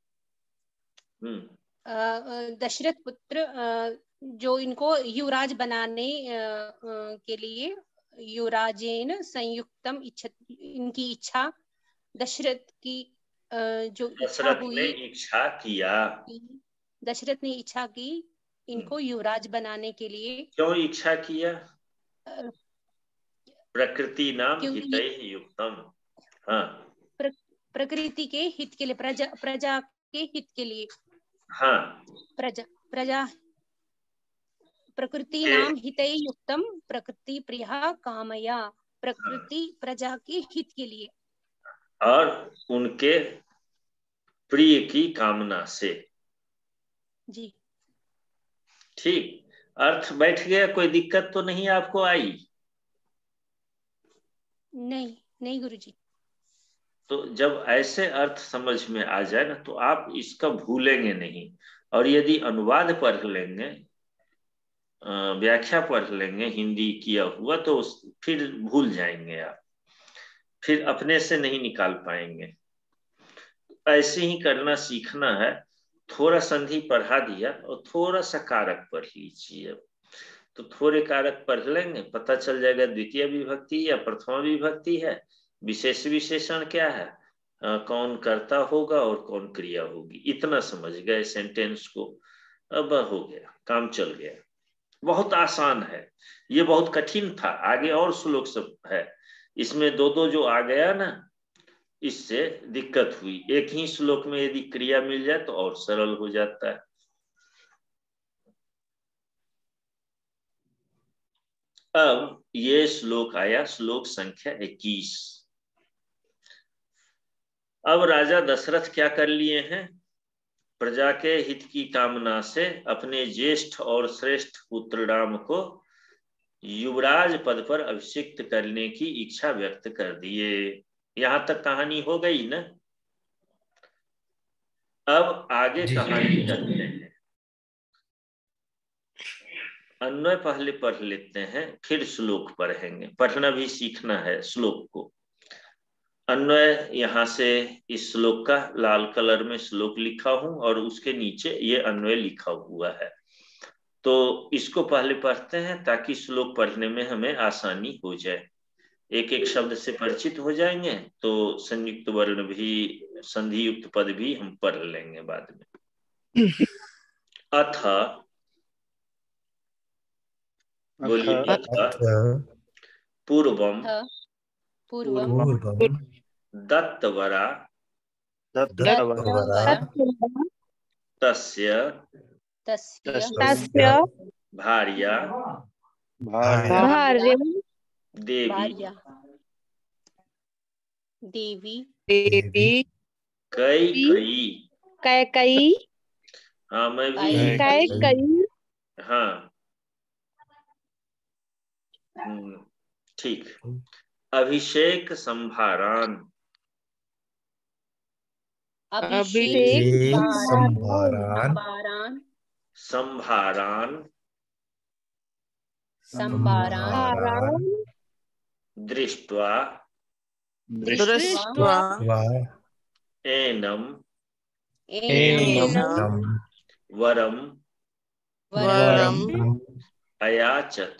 दशरथ पुत्र जो इनको युवराज बनाने के लिए युवराजेन संयुक्तम इनकी इच्छा, दशरथ की जो इच्छा हुई, इच्छा किया, दशरथ ने इच्छा की इनको युवराज बनाने के लिए। क्यों इच्छा किया? प्रकृति नाम हितैः युक्तम। हाँ, प्रकृति के हित के लिए, प्रजा के हित के लिए। हाँ, प्रजा प्रकृति नाम हितैः युक्तम प्रकृति प्रिया कामया, प्रकृति प्रजा के हित के लिए और उनके प्रिय की कामना से। जी ठीक, अर्थ बैठ गया? कोई दिक्कत तो नहीं आपको आई? नहीं, नहीं गुरुजी। तो जब ऐसे अर्थ समझ में आ जाए ना तो आप इसका भूलेंगे नहीं। और यदि अनुवाद पढ़ लेंगे, व्याख्या पढ़ लेंगे हिंदी किया हुआ, तो फिर भूल जाएंगे आप, फिर अपने से नहीं निकाल पाएंगे। ऐसे ही करना सीखना है। थोड़ा संधि पढ़ा दिया और थोड़ा सा कारक पढ़ लीजिए। तो थोड़े कारक पढ़ लेंगे, पता चल जाएगा द्वितीय विभक्ति या प्रथमा विभक्ति है, विशेष विशेषण क्या है, कौन कर्ता होगा और कौन क्रिया होगी। इतना समझ गए सेंटेंस को, अब हो गया, काम चल गया। बहुत आसान है, ये बहुत कठिन था। आगे और श्लोक सब है, इसमें दो दो जो आ गया ना, इससे दिक्कत हुई। एक ही श्लोक में यदि क्रिया मिल जाए तो और सरल हो जाता है। अब ये श्लोक आया, श्लोक संख्या 21। अब राजा दशरथ क्या कर लिए हैं? प्रजा के हित की कामना से अपने ज्येष्ठ और श्रेष्ठ पुत्र राम को युवराज पद पर अभिषिक्त करने की इच्छा व्यक्त कर दिए। यहां तक कहानी हो गई ना? अब आगे कहानी करते हैं। अन्वय पहले पढ़ लेते हैं, फिर श्लोक पढ़ेंगे। पढ़ना भी सीखना है श्लोक को। अन्वय यहाँ से इस श्लोक का लाल कलर में श्लोक लिखा हूं और उसके नीचे ये अन्वय लिखा हुआ है। तो इसको पहले पढ़ते हैं ताकि श्लोक पढ़ने में हमें आसानी हो जाए। एक एक शब्द से परिचित हो जाएंगे तो संयुक्त वर्ण भी, संधि युक्त पद भी हम पढ़ लेंगे बाद में। अथ, बोलिए अथ, पूर्वम दत्तवरा तस्य भार्या देवी कई। हाँ मैं भी हाँ ठीक। अभिषेक संभारान, संभारान दृष्ट्वा एनम वरम अयाचत।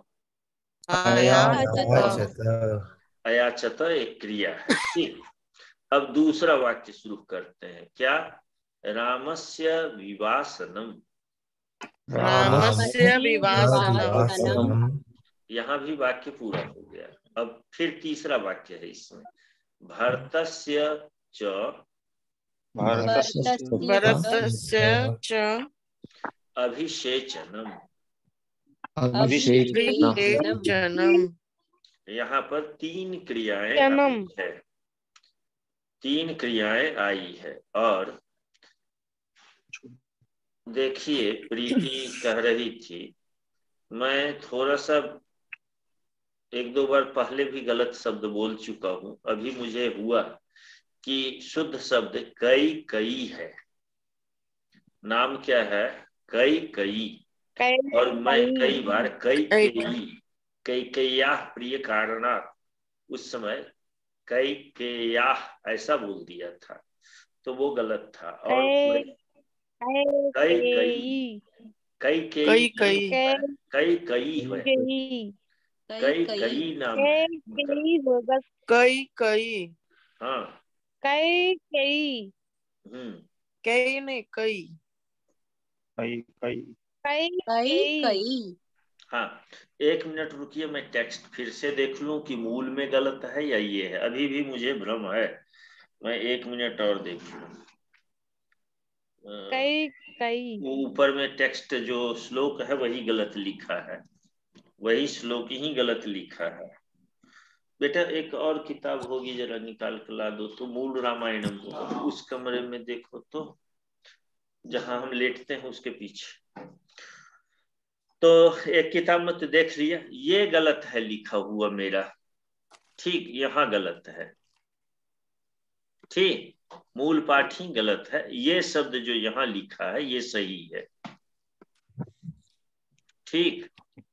अयाचत एक क्रिया है। ठीक, अब दूसरा वाक्य शुरू करते हैं। क्या? रामस्य विवासनम। यहाँ भी वाक्य पूरा हो गया। अब फिर तीसरा वाक्य है इसमें, भरतस्य च अभिषेचनम। यहाँ पर तीन क्रियाएं आई है, तीन क्रियाएं आई है। और देखिए प्रीति कह रही थी, मैं थोड़ा सा एक दो बार पहले भी गलत शब्द बोल चुका हूं। अभी मुझे हुआ कि शुद्ध शब्द कई कई है। नाम क्या है? कई कई। और मैं कई बार कई कैया प्रिय कारणां, उस समय कई केया ऐसा बोल दिया था, तो वो गलत था। और कई कई कई कई कई कई नाम है। कई कई हाँ कई कई कई नहीं कई कई। हाँ, एक मिनट रुकिए, मैं टेक्स्ट फिर से देख लूं कि मूल में गलत है या ये है। अभी भी मुझे भ्रम है, मैं एक मिनट और देख लूं। ऊपर में टेक्स्ट जो श्लोक है वही गलत लिखा है, वही श्लोक ही गलत लिखा है। बेटा एक और किताब होगी, जरा निकाल कर ला दो तो। मूल रामायणम होगा उस कमरे में, देखो तो जहां हम लेटते हैं उसके पीछे। तो एक किताब में तो देख लिया, ये गलत है लिखा हुआ मेरा। ठीक, यहाँ गलत है। ठीक, मूल पाठ ही गलत है। ये शब्द जो यहाँ लिखा है ये सही है। ठीक,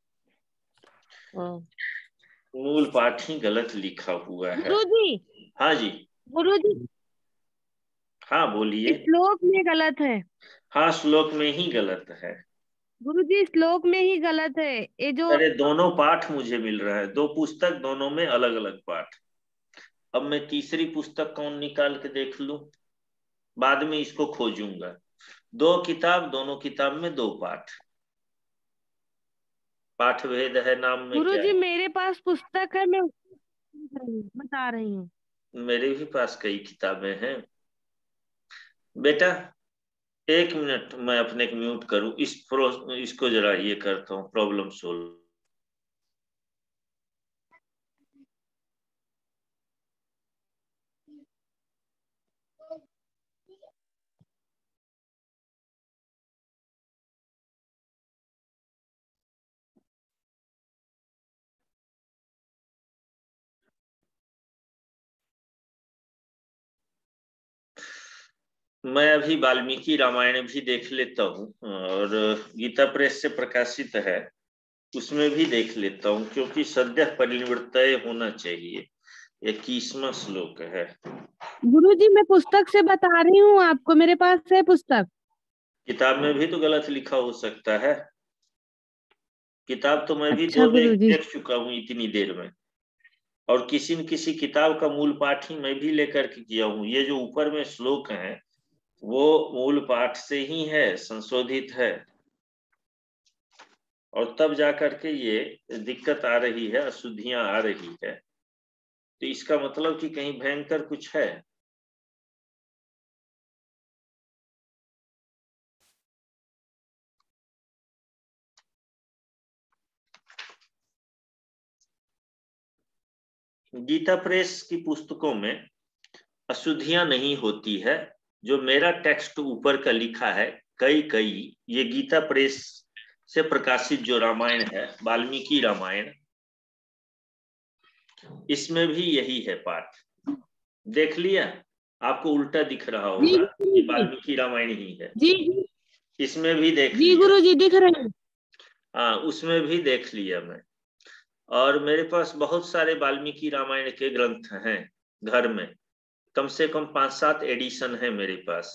मूल पाठ ही गलत लिखा हुआ है। गुरुजी। हाँ जी गुरुजी, हाँ बोलिए। श्लोक में गलत है। हाँ श्लोक में ही गलत है गुरुजी, श्लोक में ही गलत है ये जो। अरे दोनों पाठ मुझे मिल रहा है, दो पुस्तक, दोनों में अलग अलग पाठ। अब मैं तीसरी पुस्तक कौन निकाल के देख लूं, बाद में इसको खोजूंगा। दो किताब, दोनों किताब में दो पाठ। पाठ भेद है नाम में। गुरुजी क्या है? मेरे पास पुस्तक है, मैं बता रही हूँ। मेरे भी पास कई किताबें हैं बेटा। एक मिनट, मैं अपने को म्यूट करूं, इसको जरा ये करता हूँ, प्रॉब्लम सोल्व। मैं अभी वाल्मीकि रामायण भी देख लेता हूँ, और गीता प्रेस से प्रकाशित है उसमें भी देख लेता हूँ, क्योंकि सद्य परिनिवृत्तय होना चाहिए। 21वां श्लोक है। गुरुजी मैं पुस्तक से बता रही हूँ आपको, मेरे पास है पुस्तक। किताब में भी तो गलत लिखा हो सकता है। किताब तो मैं भी अच्छा 2 गुरुजी। देख चुका हूँ इतनी देर में, और किसी न किसी किताब का मूल पाठ ही मैं भी लेकर के किया हूँ। ये जो ऊपर में श्लोक है वो मूल पाठ से ही है, संशोधित है, और तब जाकर के ये दिक्कत आ रही है, अशुद्धियां आ रही है। तो इसका मतलब कि कहीं भयंकर कुछ है। गीता प्रेस की पुस्तकों में अशुद्धियां नहीं होती है। जो मेरा टेक्स्ट ऊपर का लिखा है कई ये गीता प्रेस से प्रकाशित जो रामायण है, वाल्मीकि रामायण, इसमें भी यही है पाठ। देख लिया? आपको उल्टा दिख रहा होगा, ये वाल्मीकि रामायण ही है। जी इसमें भी देख जी लिया। गुरुजी दिख रहे हैं। हाँ, उसमें भी देख लिया मैं। और मेरे पास बहुत सारे वाल्मीकि रामायण के ग्रंथ हैं घर में, कम से कम 5-7 एडिशन है मेरे पास।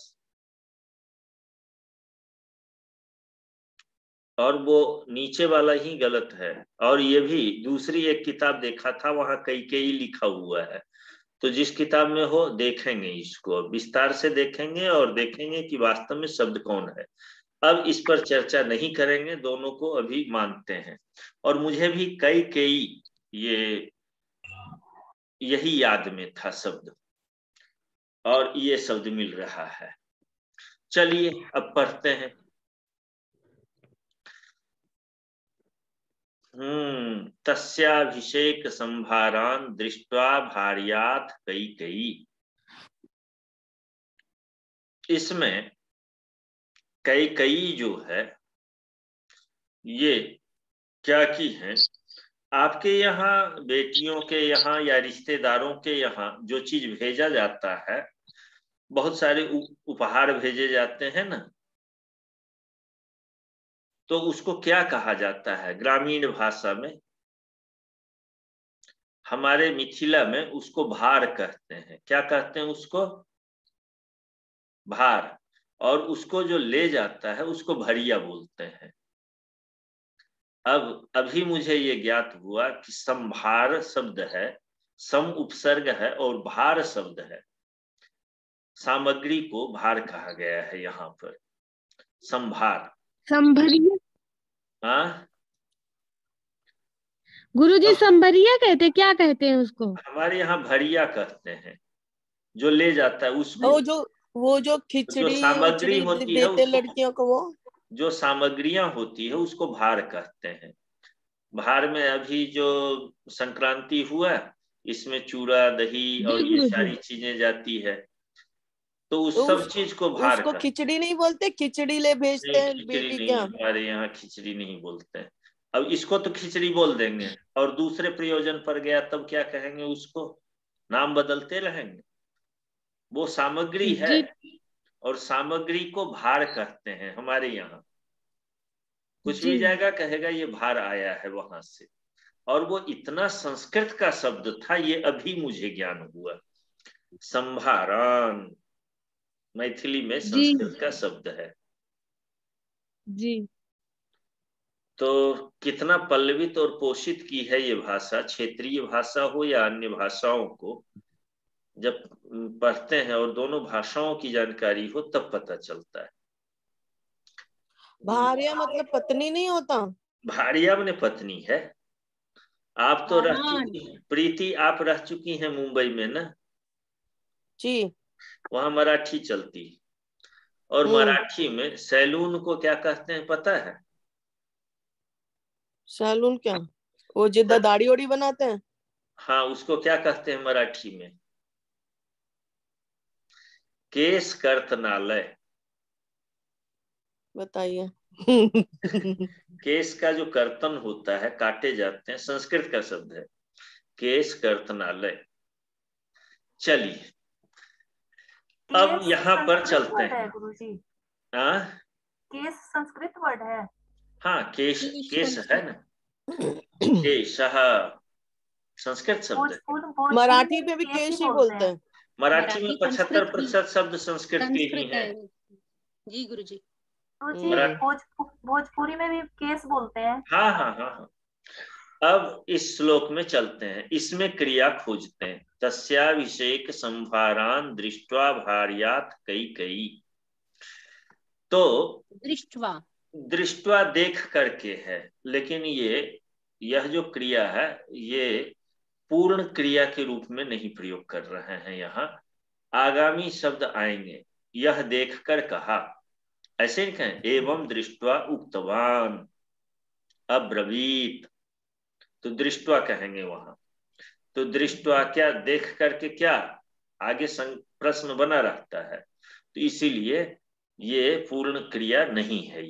और वो नीचे वाला ही गलत है। और ये भी दूसरी एक किताब देखा था, वहां कई लिखा हुआ है। तो जिस किताब में हो देखेंगे, इसको विस्तार से देखेंगे और देखेंगे कि वास्तव में शब्द कौन है। अब इस पर चर्चा नहीं करेंगे, दोनों को अभी मानते हैं। और मुझे भी कई यही याद में था शब्द, और ये शब्द मिल रहा है। चलिए अब पढ़ते हैं। तस्याभिषेक संभारान दृष्ट्वा भार्याथ कई। इसमें कई जो है ये क्या की है, आपके यहाँ बेटियों के यहाँ या रिश्तेदारों के यहाँ जो चीज भेजा जाता है, बहुत सारे उपहार भेजे जाते हैं ना, तो उसको क्या कहा जाता है ग्रामीण भाषा में? हमारे मिथिला में उसको भार कहते हैं। क्या कहते हैं उसको? भार। और उसको जो ले जाता है उसको भरिया बोलते हैं। अब अभी मुझे ये ज्ञात हुआ कि संभार शब्द है, सम उपसर्ग है और भार शब्द है। सामग्री को भार कहा गया है यहाँ पर, संभार। संभरिया हाँ गुरुजी, संभरिया कहते क्या कहते हैं उसको? हमारे यहाँ भरिया कहते हैं, जो ले जाता है उसको। वो जो जो खिचड़ी सामग्री होती है देते लड़कियों को, वो जो सामग्रियां होती है उसको भार कहते हैं। भार में अभी जो संक्रांति हुआ, इसमें चूड़ा दही और ये सारी चीजें जाती है, तो उस सब चीज को भार उसको कहते हैं। खिचड़ी नहीं बोलते, खिचड़ी ले भेजते हैं खिचड़ी बेटी नहीं, क्या? हमारे यहाँ खिचड़ी नहीं बोलते हैं। अब इसको तो खिचड़ी बोल देंगे, और दूसरे प्रयोजन पर गया तब क्या कहेंगे उसको? नाम बदलते रहेंगे। वो सामग्री है, और सामग्री को भार कहते हैं हमारे यहाँ। कुछ भी जाएगा कहेगा ये भार आया है वहां से। और वो इतना संस्कृत का शब्द था, ये अभी मुझे ज्ञान हुआ। संभारान मैथिली में संस्कृत का शब्द है। जी। तो कितना पल्लवित और पोषित की है ये भाषा, क्षेत्रीय भाषा हो या अन्य भाषाओं को जब पढ़ते हैं और दोनों भाषाओं की जानकारी हो तब पता चलता है। भार्या मतलब पत्नी नहीं होता? भार्या ने पत्नी है। आप तो रह चुकी हैं प्रीति, आप रह चुकी हैं मुंबई में ना जी। वहां मराठी चलती है, और मराठी में सैलून को क्या कहते हैं पता है? सैलून क्या? वो जिद्दा दाढ़ी ओड़ी बनाते हैं? हाँ, उसको क्या कहते हैं मराठी में? केश कर्तनालय। बताइए। केश का जो कर्तन होता है, काटे जाते हैं, संस्कृत का शब्द है केश कर्तनालय। चलिए अब यहाँ पर चलते हैं। गुरुजी हाँ, केस संस्कृत वर्ड है। हाँ केश है ना, केश। संस्कृत शब्द है। मराठी में भी केश ही बोलते हैं। मराठी में मराठी, 75% शब्द संस्कृत के ही संस्कृत हैं। है जी गुरुजी। तो जी भोजपुरी में भी केस बोलते हैं। हाँ हाँ हाँ हाँ। अब इस श्लोक में चलते हैं, इसमें क्रिया खोजते हैं। तस्याभिषेक संभारान दृष्ट्वा भार्यात कई कई। तो दृष्ट्वा देख करके है, लेकिन यह जो क्रिया है ये पूर्ण क्रिया के रूप में नहीं प्रयोग कर रहे हैं। यहाँ आगामी शब्द आएंगे। यह देखकर कहा, ऐसे नहीं कहें एवं दृष्ट्वा उक्तवान अब्रवीत, तो दृष्ट्वा कहेंगे वहां। तो दृष्ट्वा क्या, देख करके क्या, आगे प्रश्न बना रहता है, तो इसीलिए ये पूर्ण क्रिया नहीं है,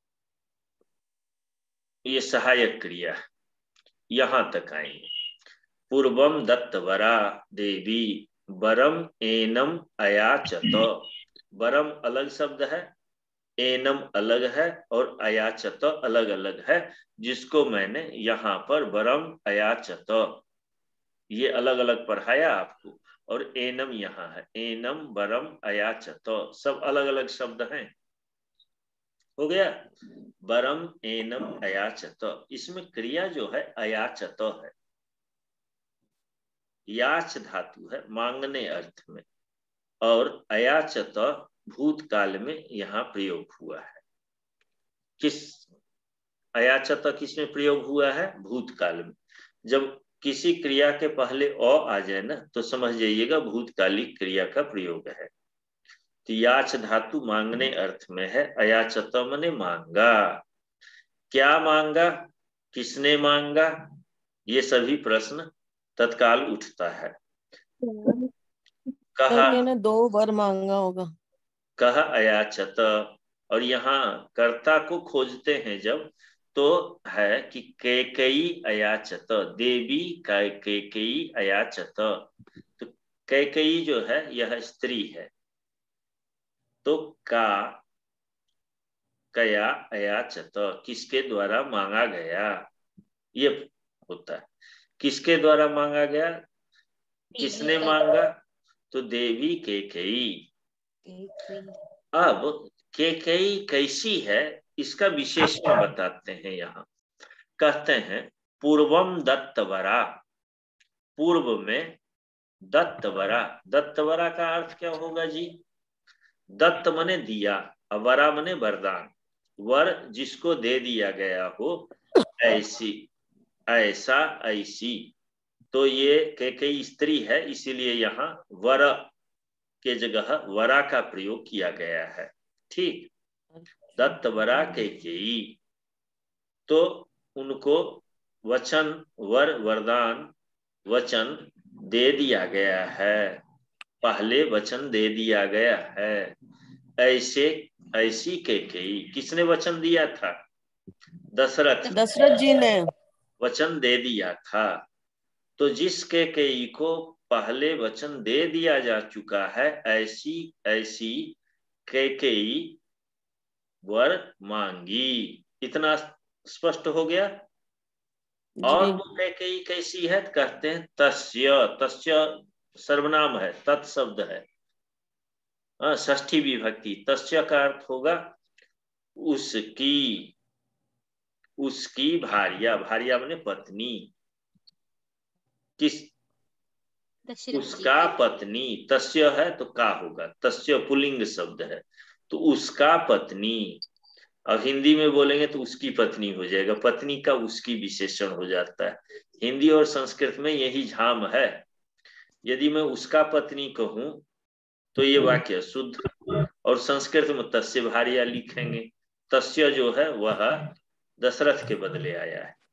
ये सहायक क्रिया। यहां तक आएंगे। पूर्वम दत्तवरा देवी वरम एनम अयाचत। वरम अलग शब्द है, एनम अलग है और अयाचत अलग अलग है, जिसको मैंने यहाँ पर वरम अयाचत ये अलग अलग पढ़ाया आपको, और एनम यहाँ है। एनम वरम अयाचत सब अलग अलग शब्द हैं। हो गया। वरम एनम अयाचत, इसमें क्रिया जो है अयाचत है। याच धातु है मांगने अर्थ में, और अयाचत भूतकाल में यहाँ प्रयोग हुआ है। किस अयाचत किसमें प्रयोग हुआ है? भूतकाल में। जब किसी क्रिया के पहले अ आ जाए ना, तो समझ जाइएगा भूतकालिक क्रिया का प्रयोग है। तो याच धातु मांगने अर्थ में है। अयाचत मने मांगा। क्या मांगा, किसने मांगा, ये सभी प्रश्न तत्काल उठता है। कहा, ने 2 बार मांगा होगा। कहा अयाचत, और यहाँ कर्ता को खोजते हैं जब, तो है कि कैकेयी अयाचत, देवी कैकेयी अयाचत। तो कैकेयी जो है यह स्त्री है, तो कया अयाचत किसके द्वारा मांगा गया, ये होता है। किसके द्वारा मांगा गया, किसने मांगा, तो देवी कैकेयी। अब कैकेयी कैसी है इसका विशेषण बताते हैं। यहाँ कहते हैं पूर्वम दत्तवरा, पूर्व में दत्तवरा। दत्तवरा का अर्थ क्या होगा जी? दत्त मने दिया, वरा मने वरदान। वर जिसको दे दिया गया हो, ऐसी, ऐसा, ऐसी। तो ये कैकेयी स्त्री है, इसीलिए यहाँ वर के जगह वरा का प्रयोग किया गया है। ठीक, दत्तवरा कैकेयी। तो उनको वचन, वर वरदान वचन दे दिया गया है, पहले वचन दे दिया गया है। ऐसे ऐसी कैकेयी, किसने वचन दिया था? दशरथ जी ने वचन दे दिया था। तो जिस कैकेयी को पहले वचन दे दिया जा चुका है, ऐसी ऐसी कैकेयी वर मांगी। इतना स्पष्ट हो गया। और वो कैकेयी कैसी है? कहते हैं तस्य। तस्य सर्वनाम है, तत् शब्द है, षष्ठी विभक्ति। तस्य का अर्थ होगा उसकी, उसकी भार्या। भार्या माने पत्नी। किस? उसका पत्नी। तस्य है तो का होगा, तस्य पुल्लिंग शब्द है, तो उसका पत्नी। अब हिंदी में बोलेंगे तो उसकी पत्नी हो जाएगा, पत्नी का उसकी विशेषण हो जाता है। हिंदी और संस्कृत में यही झाम है। यदि मैं उसका पत्नी कहूं तो ये वाक्य शुद्ध, और संस्कृत में तस्य भार्या लिखेंगे। तस्य जो है वह दशरथ के बदले आया है।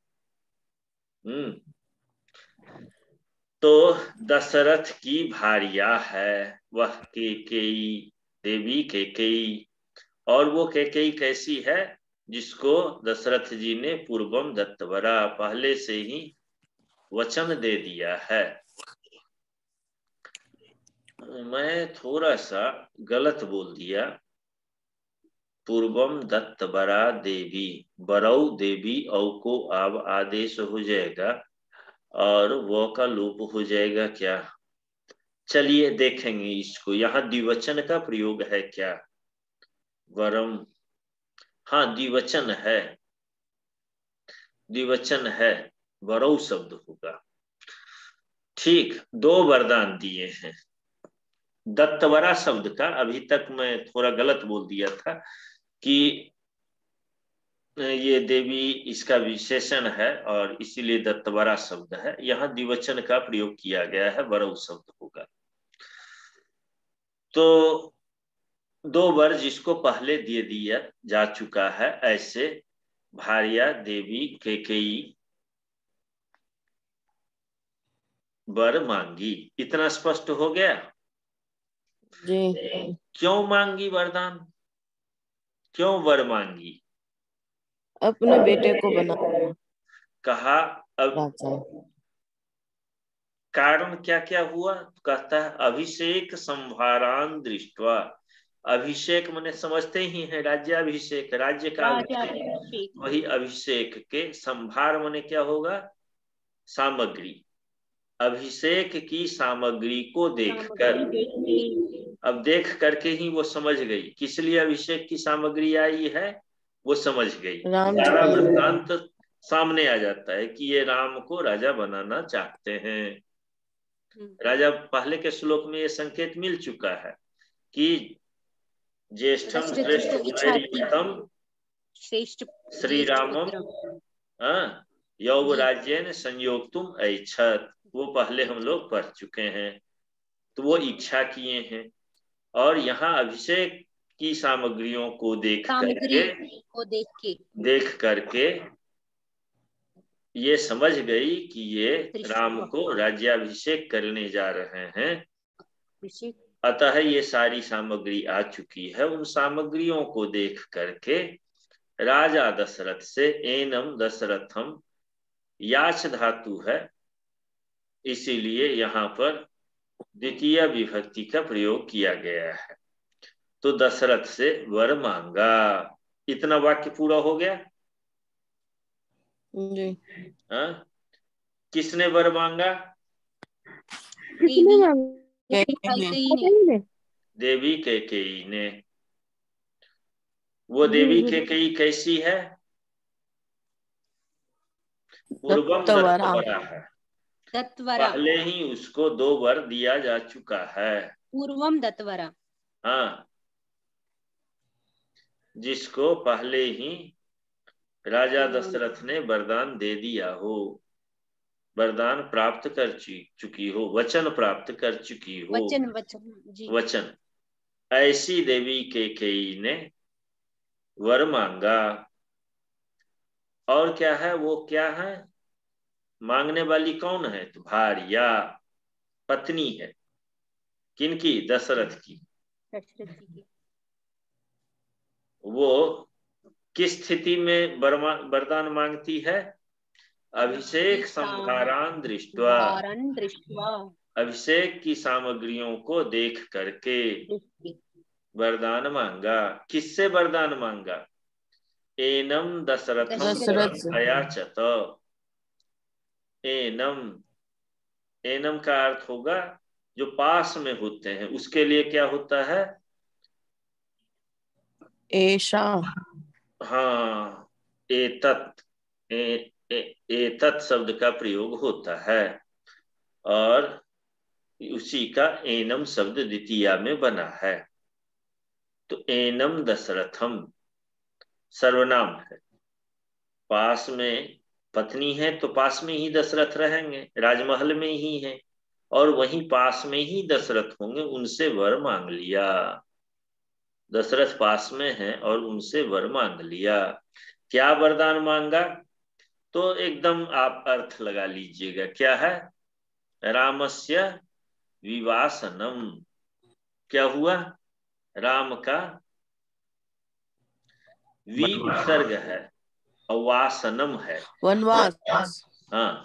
तो दशरथ की भार्या है वह कैकेयी, देवी कैकेयी। और वो कैकेयी कैसी है? जिसको दशरथ जी ने पूर्वम दत्तवरा, पहले से ही वचन दे दिया है। मैं थोड़ा सा गलत बोल दिया। पूर्वम दत्तवरा देवी, बरौ देवी औ को अब आदेश हो जाएगा। और वो का लोप हो जाएगा क्या? चलिए देखेंगे इसको। यहाँ द्विवचन का प्रयोग है क्या? वरम, हाँ द्विवचन है, द्विवचन है, वरौ शब्द होगा। ठीक, 2 वरदान दिए हैं। दत्तवरा शब्द का अभी तक मैं थोड़ा गलत बोल दिया था कि ये देवी इसका विशेषण है और इसीलिए दत्तवरा शब्द है। यहाँ द्विवचन का प्रयोग किया गया है, वरौ शब्द होगा। तो 2 वर जिसको पहले दे दिया जा चुका है, ऐसे भार्या देवी कैकेयी वर मांगी। इतना स्पष्ट हो गया जी। क्यों मांगी वरदान, क्यों वर मांगी? अपने बेटे को बना कहा। अब राजा। कारण क्या क्या हुआ? कहता है अभिषेक संभारान दृष्टवा। अभिषेक मने समझते ही हैं, राज्याभिषेक, राज्य का अभिषेक। वही अभिषेक के संभार मने क्या होगा? सामग्री। अभिषेक की सामग्री को देखकर, अब देख करके ही वो समझ गई किस लिए अभिषेक की सामग्री आई है, वो समझ गई। सारा वृत्तांत सामने आ जाता है कि ये राम को राजा बनाना चाहते हैं। राजा पहले के श्लोक में ये संकेत मिल चुका है कि ज्येष्ठम श्रेष्ठम श्रेष्ठ श्री रामम यौवराज्येन संयोक्तुम ऐच्छत्। वो पहले हम लोग पढ़ चुके हैं। तो वो इच्छा किए हैं और यहाँ अभिषेक की सामग्रियों को देख करके ये समझ गई कि ये राम को राज्याभिषेक करने जा रहे हैं। अतः ये सारी सामग्री आ चुकी है। उन सामग्रियों को देख करके राजा दशरथ से एनम दशरथम, याच धातु है इसीलिए यहाँ पर द्वितीय विभक्ति का प्रयोग किया गया है। तो दशरथ से वर मांगा। इतना वाक्य पूरा हो गया जी। किसने वर मांगा? देवी कैकेयी ने। वो देवी कैकेयी कैसी है? पूर्वम दत्तवरा है। पहले ही उसको 2 वर दिया जा चुका है। पूर्वम दत्तवरा, हाँ, जिसको पहले ही राजा दशरथ ने वरदान दे दिया हो, वरदान प्राप्त कर चुकी हो, वचन प्राप्त कर चुकी हो। वचन। ऐसी देवी कैकेयी ने वर मांगा। और क्या है? वो क्या है? मांगने वाली कौन है? तो भार्या, पत्नी है। किनकी? दशरथ की। वो किस स्थिति में वरदान मांगती है? अभिषेक संभारान दृष्टवा। अभिषेक की सामग्रियों को देख करके वरदान मांगा। किससे वरदान मांगा? एनम दशरथम अयाचत। एनम, एनम का अर्थ होगा जो पास में होते हैं, उसके लिए क्या होता है? ऐशा। हाँ, एतत्, एतत् शब्द का प्रयोग होता है और उसी का एनम शब्द द्वितीया में बना है। तो एनम दशरथम सर्वनाम है। पास में पत्नी है तो पास में ही दशरथ रहेंगे, राजमहल में ही है और वहीं पास में ही दशरथ होंगे। उनसे वर मांग लिया। दशरथ पास में है और उनसे वर मांग लिया। क्या वरदान मांगा? तो एकदम आप अर्थ लगा लीजिएगा। क्या है? रामस्य विवासनम। क्या हुआ? राम का विसर्ग है और वासनम है, वनवास। हाँ,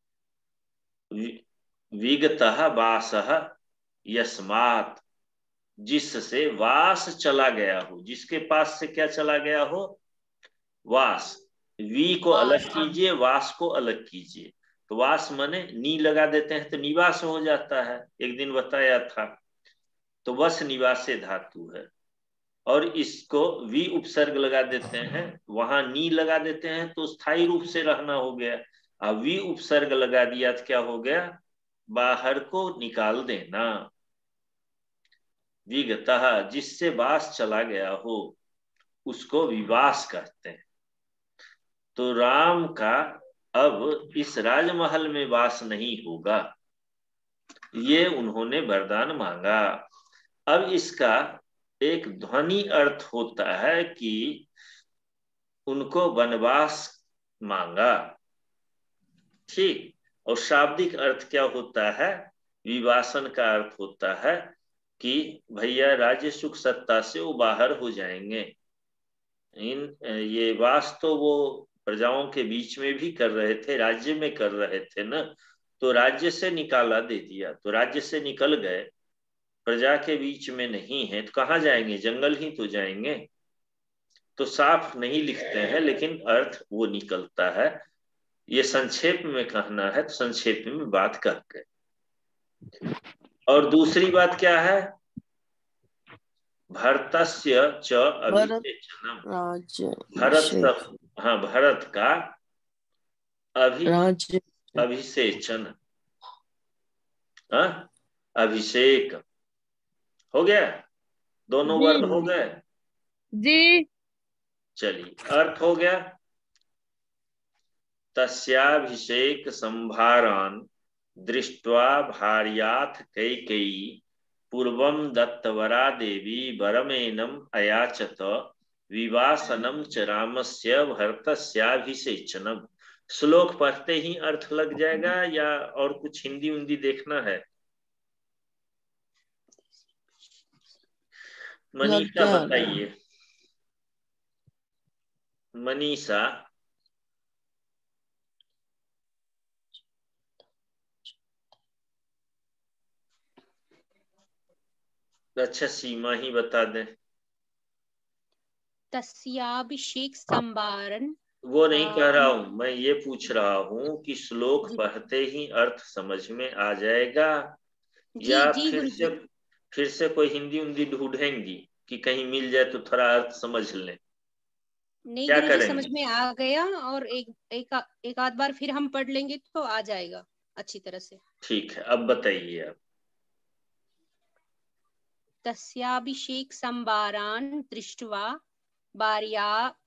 विगतः वासः यस्मात्, जिससे वास चला गया हो। जिसके पास से क्या चला गया हो? वास। वी को अलग कीजिए, वास को अलग कीजिए। तो वास माने नी लगा देते हैं तो निवास हो जाता है, एक दिन बताया था। तो वस निवासे धातु है, और इसको वी उपसर्ग लगा देते हैं, वहां नी लगा देते हैं तो स्थायी रूप से रहना हो गया। अब वी उपसर्ग लगा दिया तो क्या हो गया, बाहर को निकाल देना। विगतः, जिससे वास चला गया हो उसको विवास कहते हैं। तो राम का अब इस राजमहल में वास नहीं होगा, ये उन्होंने वरदान मांगा। अब इसका एक ध्वनि अर्थ होता है कि उनको वनवास मांगा, ठीक। और शाब्दिक अर्थ क्या होता है, विवासन का अर्थ होता है कि भैया राज्य सुख सत्ता से वो बाहर हो जाएंगे। ये वास तो वो प्रजाओं के बीच में भी कर रहे थे, राज्य में कर रहे थे ना, तो राज्य से निकाला दे दिया, तो राज्य से निकल गए, प्रजा के बीच में नहीं है तो कहाँ जाएंगे, जंगल ही तो जाएंगे। तो साफ नहीं लिखते हैं लेकिन अर्थ वो निकलता है। ये संक्षेप में कहना है तो संक्षेप में बात कह गए। और दूसरी बात क्या है, भरतस्य च अभिषेचनम, भरत, हाँ भरत का अभिषेचन, अभिषेक हो गया, दोनों वर्ण हो गए जी। चलिए अर्थ हो गया, तस्याभिषेक संभारान दृष्ट्वा भार्याथ कैकेयी पूर्वम दत्तवरा देवी वरमेनम अयाचत विवासनम च रामस्य भरतस्याभिषेचनम। श्लोक पढ़ते ही अर्थ लग जाएगा या और कुछ हिंदी उंदी देखना है? मनीषा बताइए, मनीषा। अच्छा सीमा ही बता दें। तस्याभिषेक संभारन, वो नहीं कह रहा हूं मैं, ये पूछ रहा हूं कि श्लोक पढ़ते ही अर्थ समझ में आ जाएगा या फिर से कोई हिंदी उंदी ढूंढेंगी कि कहीं मिल जाए तो थोड़ा अर्थ समझ लें? नहीं गुरुजी समझ में आ गया, और एक आध बार फिर हम पढ़ लेंगे तो आ जाएगा अच्छी तरह से। ठीक है, अब बताइए आप। तस्याभिषेक संभारान दृष्ट्वा भार्याथ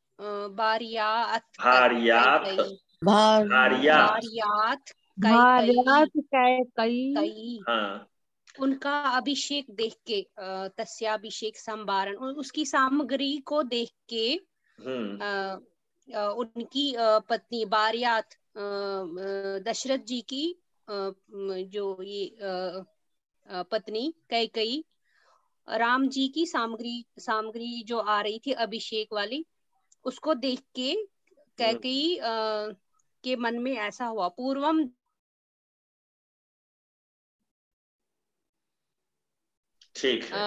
कैकेयी, उनका अभिषेक देख के, तस्याभिषेक संभारण, उसकी सामग्री को देख के उनकी पत्नी भार्याथ, दशरथ जी की जो ये पत्नी कैकेयी, राम जी की सामग्री जो आ रही थी अभिषेक वाली, उसको देख के कैकेयी के मन में ऐसा हुआ, पूर्वम, ठीक है,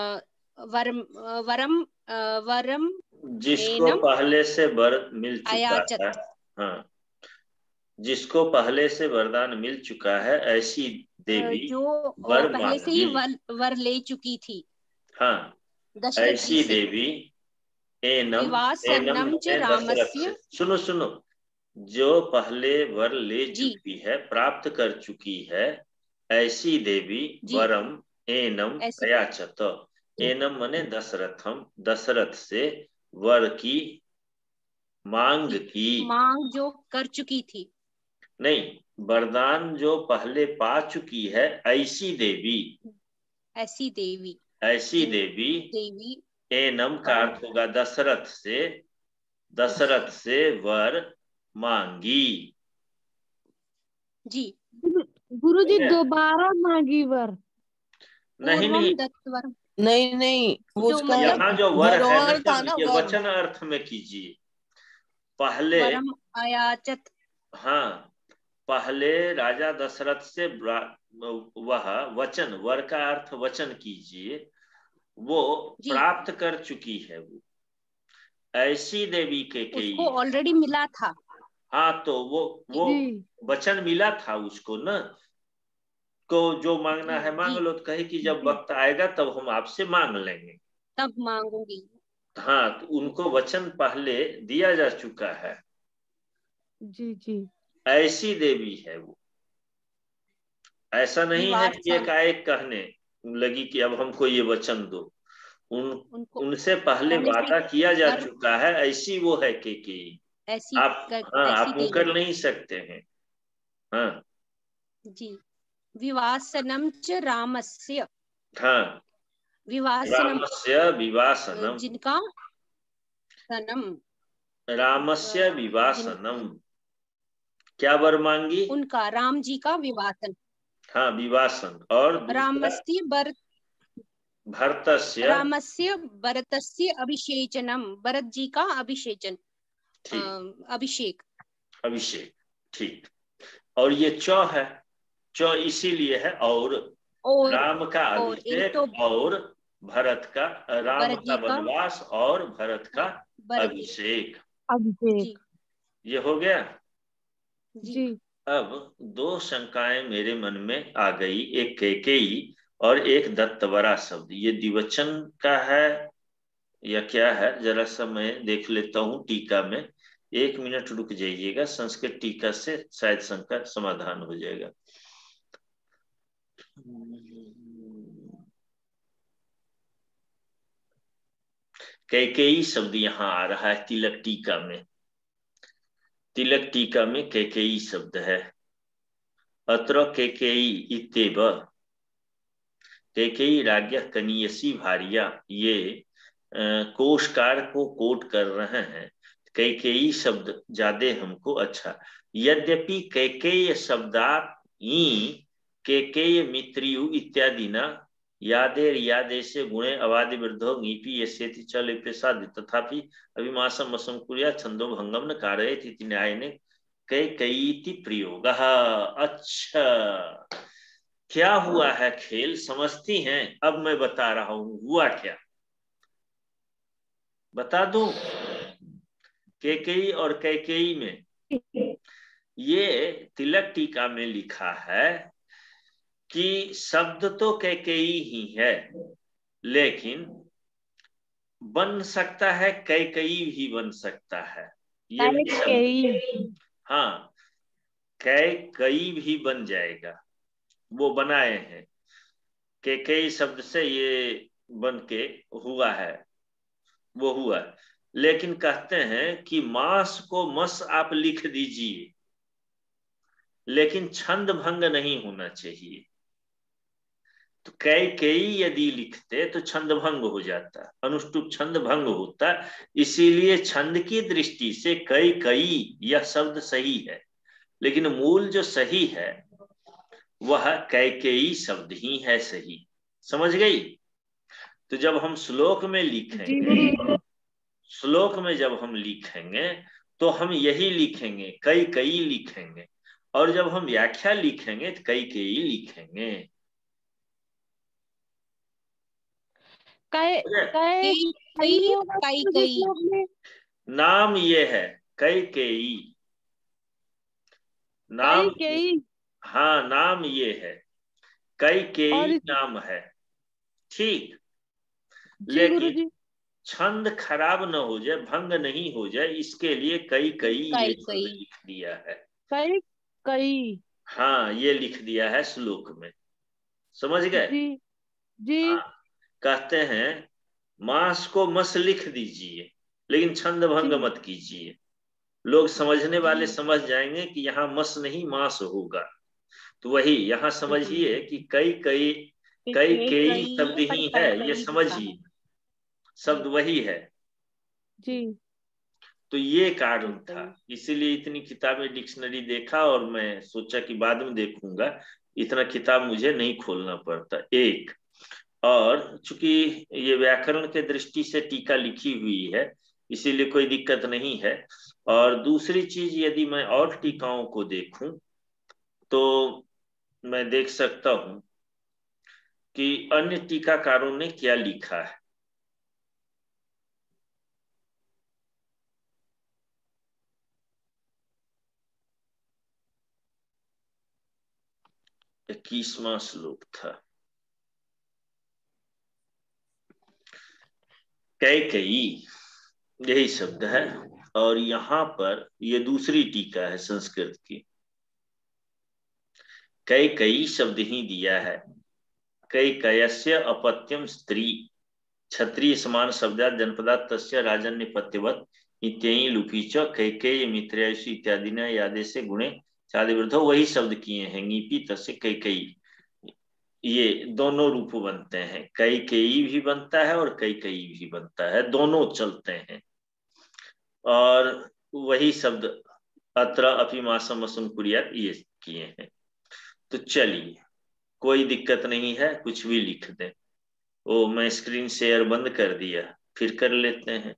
वरम जिसको पहले से वर मिल चुका है, हाँ जिसको पहले से वरदान मिल चुका है, ऐसी देवी जो पहले से ही वर ले चुकी थी, हाँ ऐसी देवी एनम रामस्य, सुनो जो पहले वर ले चुकी है, प्राप्त कर चुकी है, ऐसी देवी वरम एनम अयाचत, एनम मने दशरथम, दशरथ से वर की मांग की, मांग जो कर चुकी थी, नहीं वरदान जो पहले पा चुकी है, ऐसी देवी, ऐसी देवी एनम का अर्थ होगा दशरथ से वर मांगी। जी गुरुजी दोबारा मांगी वर? नहीं उसका यहाँ जो वर है ना, वचन अर्थ में कीजिए। पहले अयाचत, हाँ पहले राजा दशरथ से वह वचन, वर का अर्थ वचन कीजिए, वो प्राप्त कर चुकी है, वो ऐसी देवी के उसको ऑलरेडी मिला था, हाँ, तो वो जी वचन मिला था उसको ना, को जो मांगना है मांग लो, तो कहे कि जब वक्त आएगा तब हम आपसे मांग लेंगे, तब मांगूंगी। हाँ, तो उनको वचन पहले दिया जा चुका है। जी जी ऐसी देवी है वो, ऐसा नहीं है कि एकाएक कहने लगी कि अब हमको ये वचन दो। उनको उनसे पहले पहले से वादा किया जा कर चुका है, ऐसी वो है केकेयी। ऐसी आप, हाँ, ऐसी आप देवी। मुकर नहीं सकते हैं। हाँ जी। विवासनम च रामस्य। हाँ, विवासनम रामस्य विवासनम, जिनका सनम रामस्य विवासनम, क्या वर मांगी? उनका राम जी का विवासन। हाँ, विवासन। और दूसरा रामस्य बर भरतस्य, रामस्य भरतस्य अभिषेचनम, भरत जी का अभिषेचन, अभिषेक, अभिषेक, ठीक। और ये चौ है, चौ इसीलिए है, और राम का और एक अभिषेक तो और भरत का, राम भरत का जी का वनवास और भरत का भरत अभिषेक, अभिषेक। ये हो गया। जी अब दो शंकाएं मेरे मन में आ गई, एक कैकेयी और एक दत्तवरा शब्द, ये द्विवचन का है या क्या है? जरा सा मैं देख लेता हूँ टीका में। 1 मिनट रुक जाइएगा, संस्कृत टीका से शायद शंका समाधान हो जाएगा। कैकेयी शब्द यहाँ आ रहा है तिलक टीका में, तिलक टीका में कैकेयी शब्द है। अत्र कैकेयी इत्येव, कैकेयी राज्ञः कनीयसी भार्या, ये कोशकार को कोट कर रहे हैं। कैकेयी शब्द ज्यादा हमको अच्छा, यद्यपि कैकेय शब्दात कैकेय मित्रयु इत्यादि न यादेर यादेशे गुणे अवादि वृद्धो ङीपि यस्येति च लिप्य साध्य, तथापि अभिमासम वसम कुर्या छंदो भंगम न कारयेत् इति न्यायने कैकेयीति प्रयोगः। अच्छा, क्या हुआ है खेल, समझती हैं? अब मैं बता रहा हूं हुआ क्या, बता दूं। कैकेयी और कैकेयी में ये तिलक टीका में लिखा है कि शब्द तो कैकेयी ही है, लेकिन बन सकता है कैकेयी भी बन सकता है, ये भी शब्द, हाँ, कैकेयी भी बन जाएगा, वो बनाए हैं, कैकेयी शब्द से ये बन के हुआ है, वो हुआ। लेकिन कहते हैं कि मास को मस आप लिख दीजिए, लेकिन छंद भंग नहीं होना चाहिए। तो कैकेयी यदि लिखते तो छंद भंग हो जाता, अनुष्टुप छंद भंग होता, इसीलिए छंद की दृष्टि से कैकेयी यह शब्द सही है, लेकिन मूल जो सही है वह कैकेयी शब्द ही है सही। समझ गई? तो जब हम श्लोक में लिखेंगे, श्लोक में जब हम लिखेंगे तो हम यही लिखेंगे, कैकेयी लिखेंगे, और जब हम व्याख्या लिखेंगे तो कैकेयी लिखेंगे। नाम ये है कैकेयी, नाम, हाँ, नाम ये है कैकेयी नाम है, ठीक। लेकिन छंद खराब न हो जाए, भंग नहीं हो जाए, इसके लिए कैकेयी ये शब्द लिख दिया है, कैकेयी, हाँ, ये लिख दिया है श्लोक में। समझ गए? जी जी। हाँ, कहते हैं मास को मस लिख दीजिए, लेकिन छंद भंग मत कीजिए। लोग समझने वाले समझ जाएंगे कि यहाँ मस नहीं मास होगा। तो वही यहाँ समझिए कि कैकेयी शब्द ही है, ये समझिए, शब्द वही है जी। तो ये कारण था, इसीलिए इतनी किताबें डिक्शनरी देखा, और मैं सोचा कि बाद में देखूंगा, इतना किताब मुझे नहीं खोलना पड़ता। एक, और चूंकि ये व्याकरण के दृष्टि से टीका लिखी हुई है, इसीलिए कोई दिक्कत नहीं है। और दूसरी चीज, यदि मैं और टीकाओं को देखूं तो मैं देख सकता हूं कि अन्य टीकाकारों ने क्या लिखा है। 21वां श्लोक था। कैकेयी यही शब्द है, और यहाँ पर ये दूसरी टीका है संस्कृत की। कैकेयी शब्द ही दिया है। कैकेयस्य अपत्यम स्त्री क्षत्रिय समान शब्दात् जनपदात् तस्य राजन्यपत्यवत् इत्ययि लुकी च कैकेयी मित्रयसु इत्यादि न यादेशे गुणे चादि वृद्धो, वही शब्द किए हैं। ङीपी तस्य कैकेयी, ये दोनों रूप बनते हैं। कैकेयी भी बनता है और कैकेयी भी बनता है, दोनों चलते हैं। और वही शब्द अत्र अपि मासम असम कुर्यात् ये किए हैं। तो चलिए, कोई दिक्कत नहीं है, कुछ भी लिख दें। ओ, मैं स्क्रीन शेयर बंद कर दिया, फिर कर लेते हैं।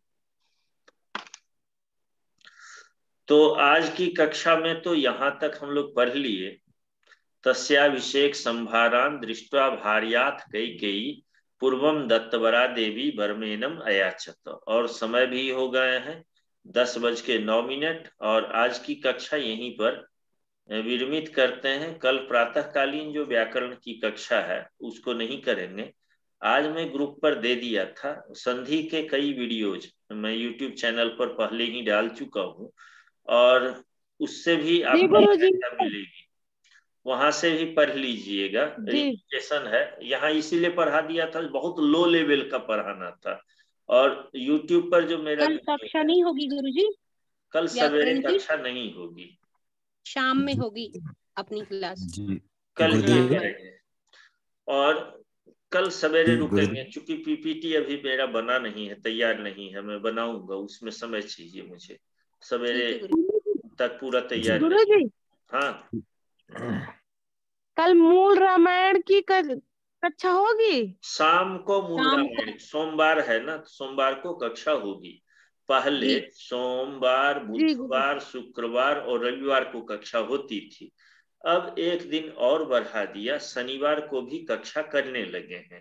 तो आज की कक्षा में तो यहाँ तक हम लोग पढ़ लिए। तस्याभिषेक संभारान दृष्ट्वा भार्याथ कैकेयी पूर्वम दत्तवरा देवी बर्मेनम अयाचत। और समय भी हो गए हैं 10:09। और आज की कक्षा यहीं पर विरमित करते हैं। कल प्रातःकालीन जो व्याकरण की कक्षा है उसको नहीं करेंगे। आज मैं ग्रुप पर दे दिया था, संधि के कई वीडियोज मैं यूट्यूब चैनल पर पहले ही डाल चुका हूँ, और उससे भी आपको सहायता मिलेगी, वहां से भी पढ़ लीजिएगा। रिविजन है यहाँ, इसीलिए पढ़ा दिया था, बहुत लो लेवल का पढ़ाना था। और यूट्यूब पर जो मेरा कल कक्षा नहीं होगी गुरुजी, कल सवेरे कक्षा नहीं होगी, शाम में होगी अपनी क्लास। कल ही करेंगे और कल सवेरे रुकेंगे, क्योंकि पीपीटी अभी मेरा बना नहीं है, तैयार नहीं है। मैं बनाऊंगा, उसमें समय चाहिए मुझे, सवेरे तक पूरा तैयार। गुरुजी, हाँ, कल मूल रामायण की कक्षा होगी शाम को। मूल रामायण सोमवार है ना, सोमवार को कक्षा होगी। पहले सोमवार, बुधवार, शुक्रवार और रविवार को कक्षा होती थी। अब एक दिन और बढ़ा दिया, शनिवार को भी कक्षा करने लगे हैं।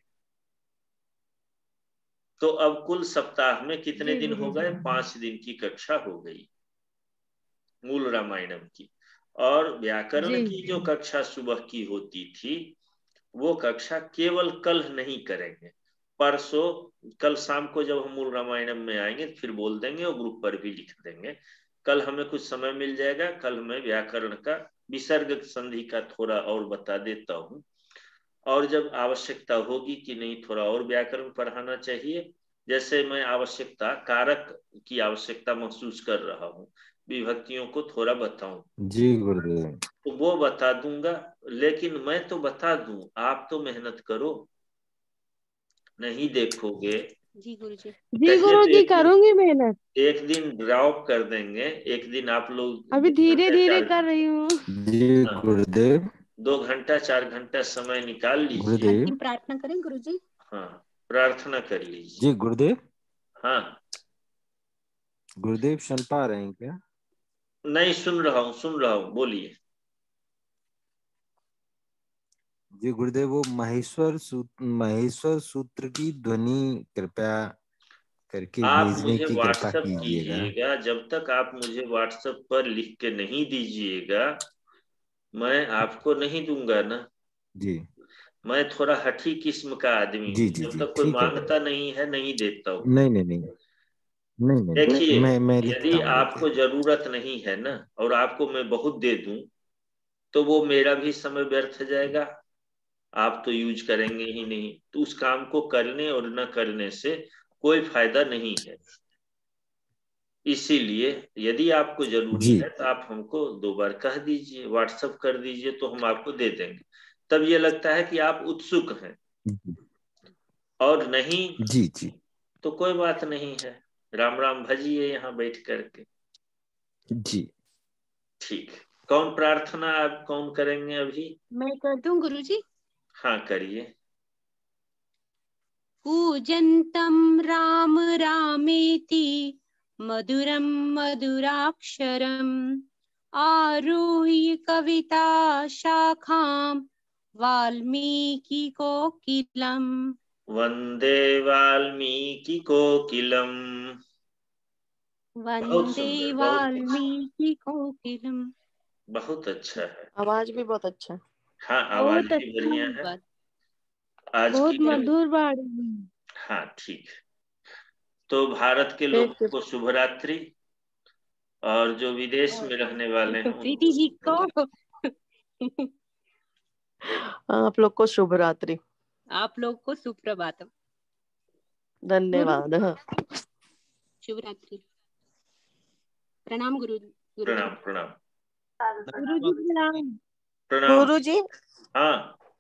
तो अब कुल सप्ताह में कितने दिन हो गए? 5 दिन की कक्षा हो गई मूल रामायणम की। और व्याकरण की जो कक्षा सुबह की होती थी वो कक्षा केवल कल नहीं करेंगे, परसों। कल शाम को जब हम मूल रामायणम में आएंगे फिर बोल देंगे और ग्रुप पर भी लिख देंगे। कल हमें कुछ समय मिल जाएगा, कल मैं व्याकरण का विसर्ग संधि का थोड़ा और बता देता हूँ। और जब आवश्यकता होगी कि नहीं थोड़ा और व्याकरण पढ़ाना चाहिए, जैसे मैं आवश्यकता कारक की आवश्यकता महसूस कर रहा हूँ, विभक्तियों को थोड़ा बताऊं जी गुरुदेव, तो वो बता दूंगा। लेकिन मैं तो बता दूं, आप तो मेहनत करो। नहीं देखोगे जी गुरुजी, करूंगी मेहनत। एक दिन ड्रॉप कर देंगे, एक दिन आप लोग अभी धीरे धीरे कर रही हूँ। जी गुरुदेव, 2 घंटा 4 घंटा समय निकाल लीजिए। गुरुदेव, प्रार्थना करें गुरुजी। हाँ, प्रार्थना कर लीजिए। जी गुरुदेव। हाँ गुरुदेव, सुन पा रहे हैं क्या? नहीं, सुन रहा हूँ, बोलिए। जी गुरुदेव, वो महेश्वर सूत्र की ध्वनि कृपया करके आप भेजने मुझे की कृपा व्हाट्सएप कीजिएगा। कीजिएगा। जब तक आप मुझे व्हाट्सएप पर लिख के नहीं दीजिएगा मैं आपको नहीं दूंगा ना। जी, मैं थोड़ा हठी किस्म का आदमी जी हूँ, जी जब जी, तक कोई ठीक है। मांगता नहीं है नहीं देता हूँ। नहीं नहीं नहीं नहीं नहीं, देखिए, मैं यदि लिखता हूँ आपको गुरुदेव। जरूरत नहीं है ना और आपको मैं बहुत दे दूं तो वो मेरा भी समय व्यर्थ जाएगा, आप तो यूज करेंगे ही नहीं। तो उस काम को करने और न करने से कोई फायदा नहीं है। इसीलिए यदि आपको जरूरी जी है तो आप हमको 2 बार कह दीजिए, व्हाट्सएप कर दीजिए, तो हम आपको दे देंगे। तब ये लगता है कि आप उत्सुक हैं, और नहीं जी जी, तो कोई बात नहीं है, राम राम भजिए यहाँ बैठ करके। जी ठीक, कौन प्रार्थना आप कौन करेंगे अभी? मैं कर दूं गुरुजी। हाँ करिए। कूजन्तं राम रामेति मधुरं मधुराक्षरम् आरुह्य कविता शाखां वाल्मीकि कोकिलम् वंदे वाल्मीकि कोकिलम। वंदे वाल्मीकि कोकिलम्। बहुत अच्छा है, आवाज भी बहुत अच्छा है। हाँ, आवाज बहुत भी बढ़िया है बात। आज बहुत की। मधुर वाणी। हाँ ठीक है। तो भारत के लोगों ठीक को शुभ रात्रि, और जो विदेश में रहने वाले हैं प्रीति जी को आप लोग को शुभ रात्रि, आप लोग को सुप्रभातम, धन्यवाद। शुभ रात्रि। प्रणाम गुरु जी। प्रणाम प्रणाम गुरुजी प्रणाम। प्रणाम। गुरु जी, हाँ,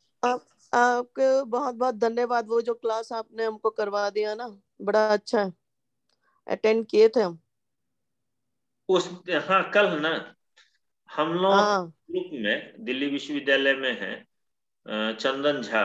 आपके बहुत बहुत धन्यवाद। वो जो क्लास आपने हमको करवा दिया ना, बड़ा अच्छा है, अटेंड किए थे हम। उस हाँ कल ना हम लोग हाँ ग्रुप में दिल्ली विश्वविद्यालय में है चंदन झा,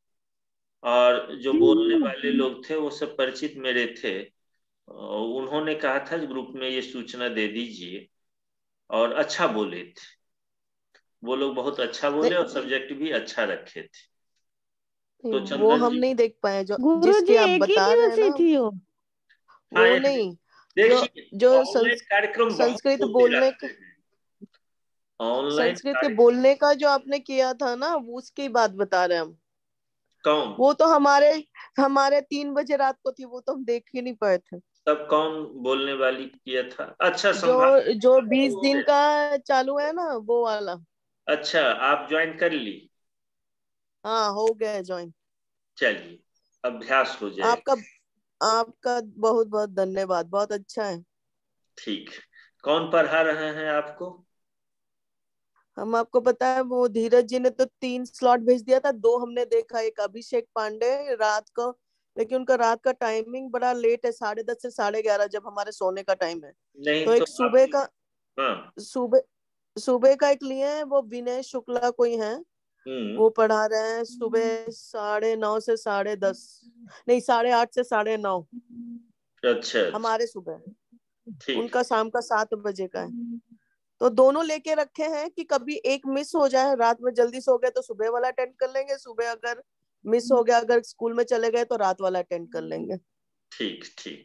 और जो बोलने वाले लोग थे वो सब परिचित मेरे थे। उन्होंने कहा था ग्रुप में ये सूचना दे दीजिए, और अच्छा बोले थे वो लोग, बहुत अच्छा बोले और सब्जेक्ट भी अच्छा रखे थे। तो वो चंदन हम जी, नहीं देख पाए, जो गुरुजी जिसकी आप एक ही बता रहे दिन हैं से ना, थी हो। हाँ वो नहीं। जो देखिए, जो ऑनलाइन कार्यक्रम बहुत संस्कृत होते बोलने रहते का, हैं। ऑनलाइन संस्कृत के कार्यक्रम बोलने का जो आपने किया था ना, वो उसकी बात बता रहे हैं हम। कौन, वो तो हमारे हमारे 3 बजे रात को थी, वो तो हम देख ही नहीं पाए थे। तब कौन बोलने वाली किया था? अच्छा, जो संभाल जो 20 दिन का चालू है ना, वो वाला। अच्छा, आप ज्वाइन कर ली? हाँ, हो गया ज्वाइन। चलिए, अभ्यास हो जाएगा। आपका आपका बहुत बहुत धन्यवाद, बहुत अच्छा है। ठीक, कौन पढ़ा रहे हैं आपको? हम आपको पता है, वो धीरज जी ने तो 3 स्लॉट भेज दिया था, 2 हमने देखा। एक अभिषेक पांडे रात को, लेकिन उनका रात का टाइमिंग बड़ा लेट है, 10:30 से 11:30, जब हमारे सोने का टाइम है। नहीं तो तो एक आप, सुबह का, हाँ, सुबह का एक लिए हैं, वो विनय शुक्ला कोई है, वो पढ़ा रहे हैं सुबह 9:30 से 10:30, नहीं 8:30 से 9:30 अच्छा अच्छा, हमारे सुबह। ठीक उनका शाम का 7 बजे का है। तो दोनों लेके रखे हैं कि कभी एक मिस हो जाए, रात में जल्दी सो गए तो सुबह वाला अटेंड कर लेंगे, सुबह अगर मिस हो गया, अगर स्कूल में चले गए तो रात वाला अटेंड कर लेंगे। ठीक ठीक।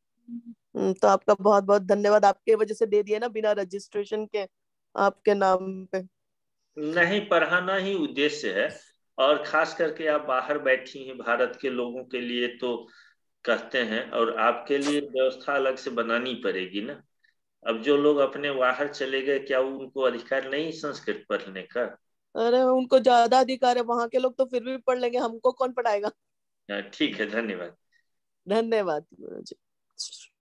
तो आपका बहुत बहुत धन्यवाद, आपके वजह से दे दिया ना, बिना रजिस्ट्रेशन के, आपके नाम पे। नहीं, पढ़ाना ही उद्देश्य है, और खास करके आप बाहर बैठी हैं, भारत के लोगों के लिए तो कहते हैं, और आपके लिए व्यवस्था अलग से बनानी पड़ेगी ना। अब जो लोग अपने बाहर चले गए, क्या उनको अधिकार नहीं संस्कृत पढ़ने का? अरे उनको ज्यादा अधिकार है, वहां के लोग तो फिर भी पढ़ लेंगे, हमको कौन पढ़ाएगा। ठीक है, धन्यवाद। धन्यवाद गुरु जी।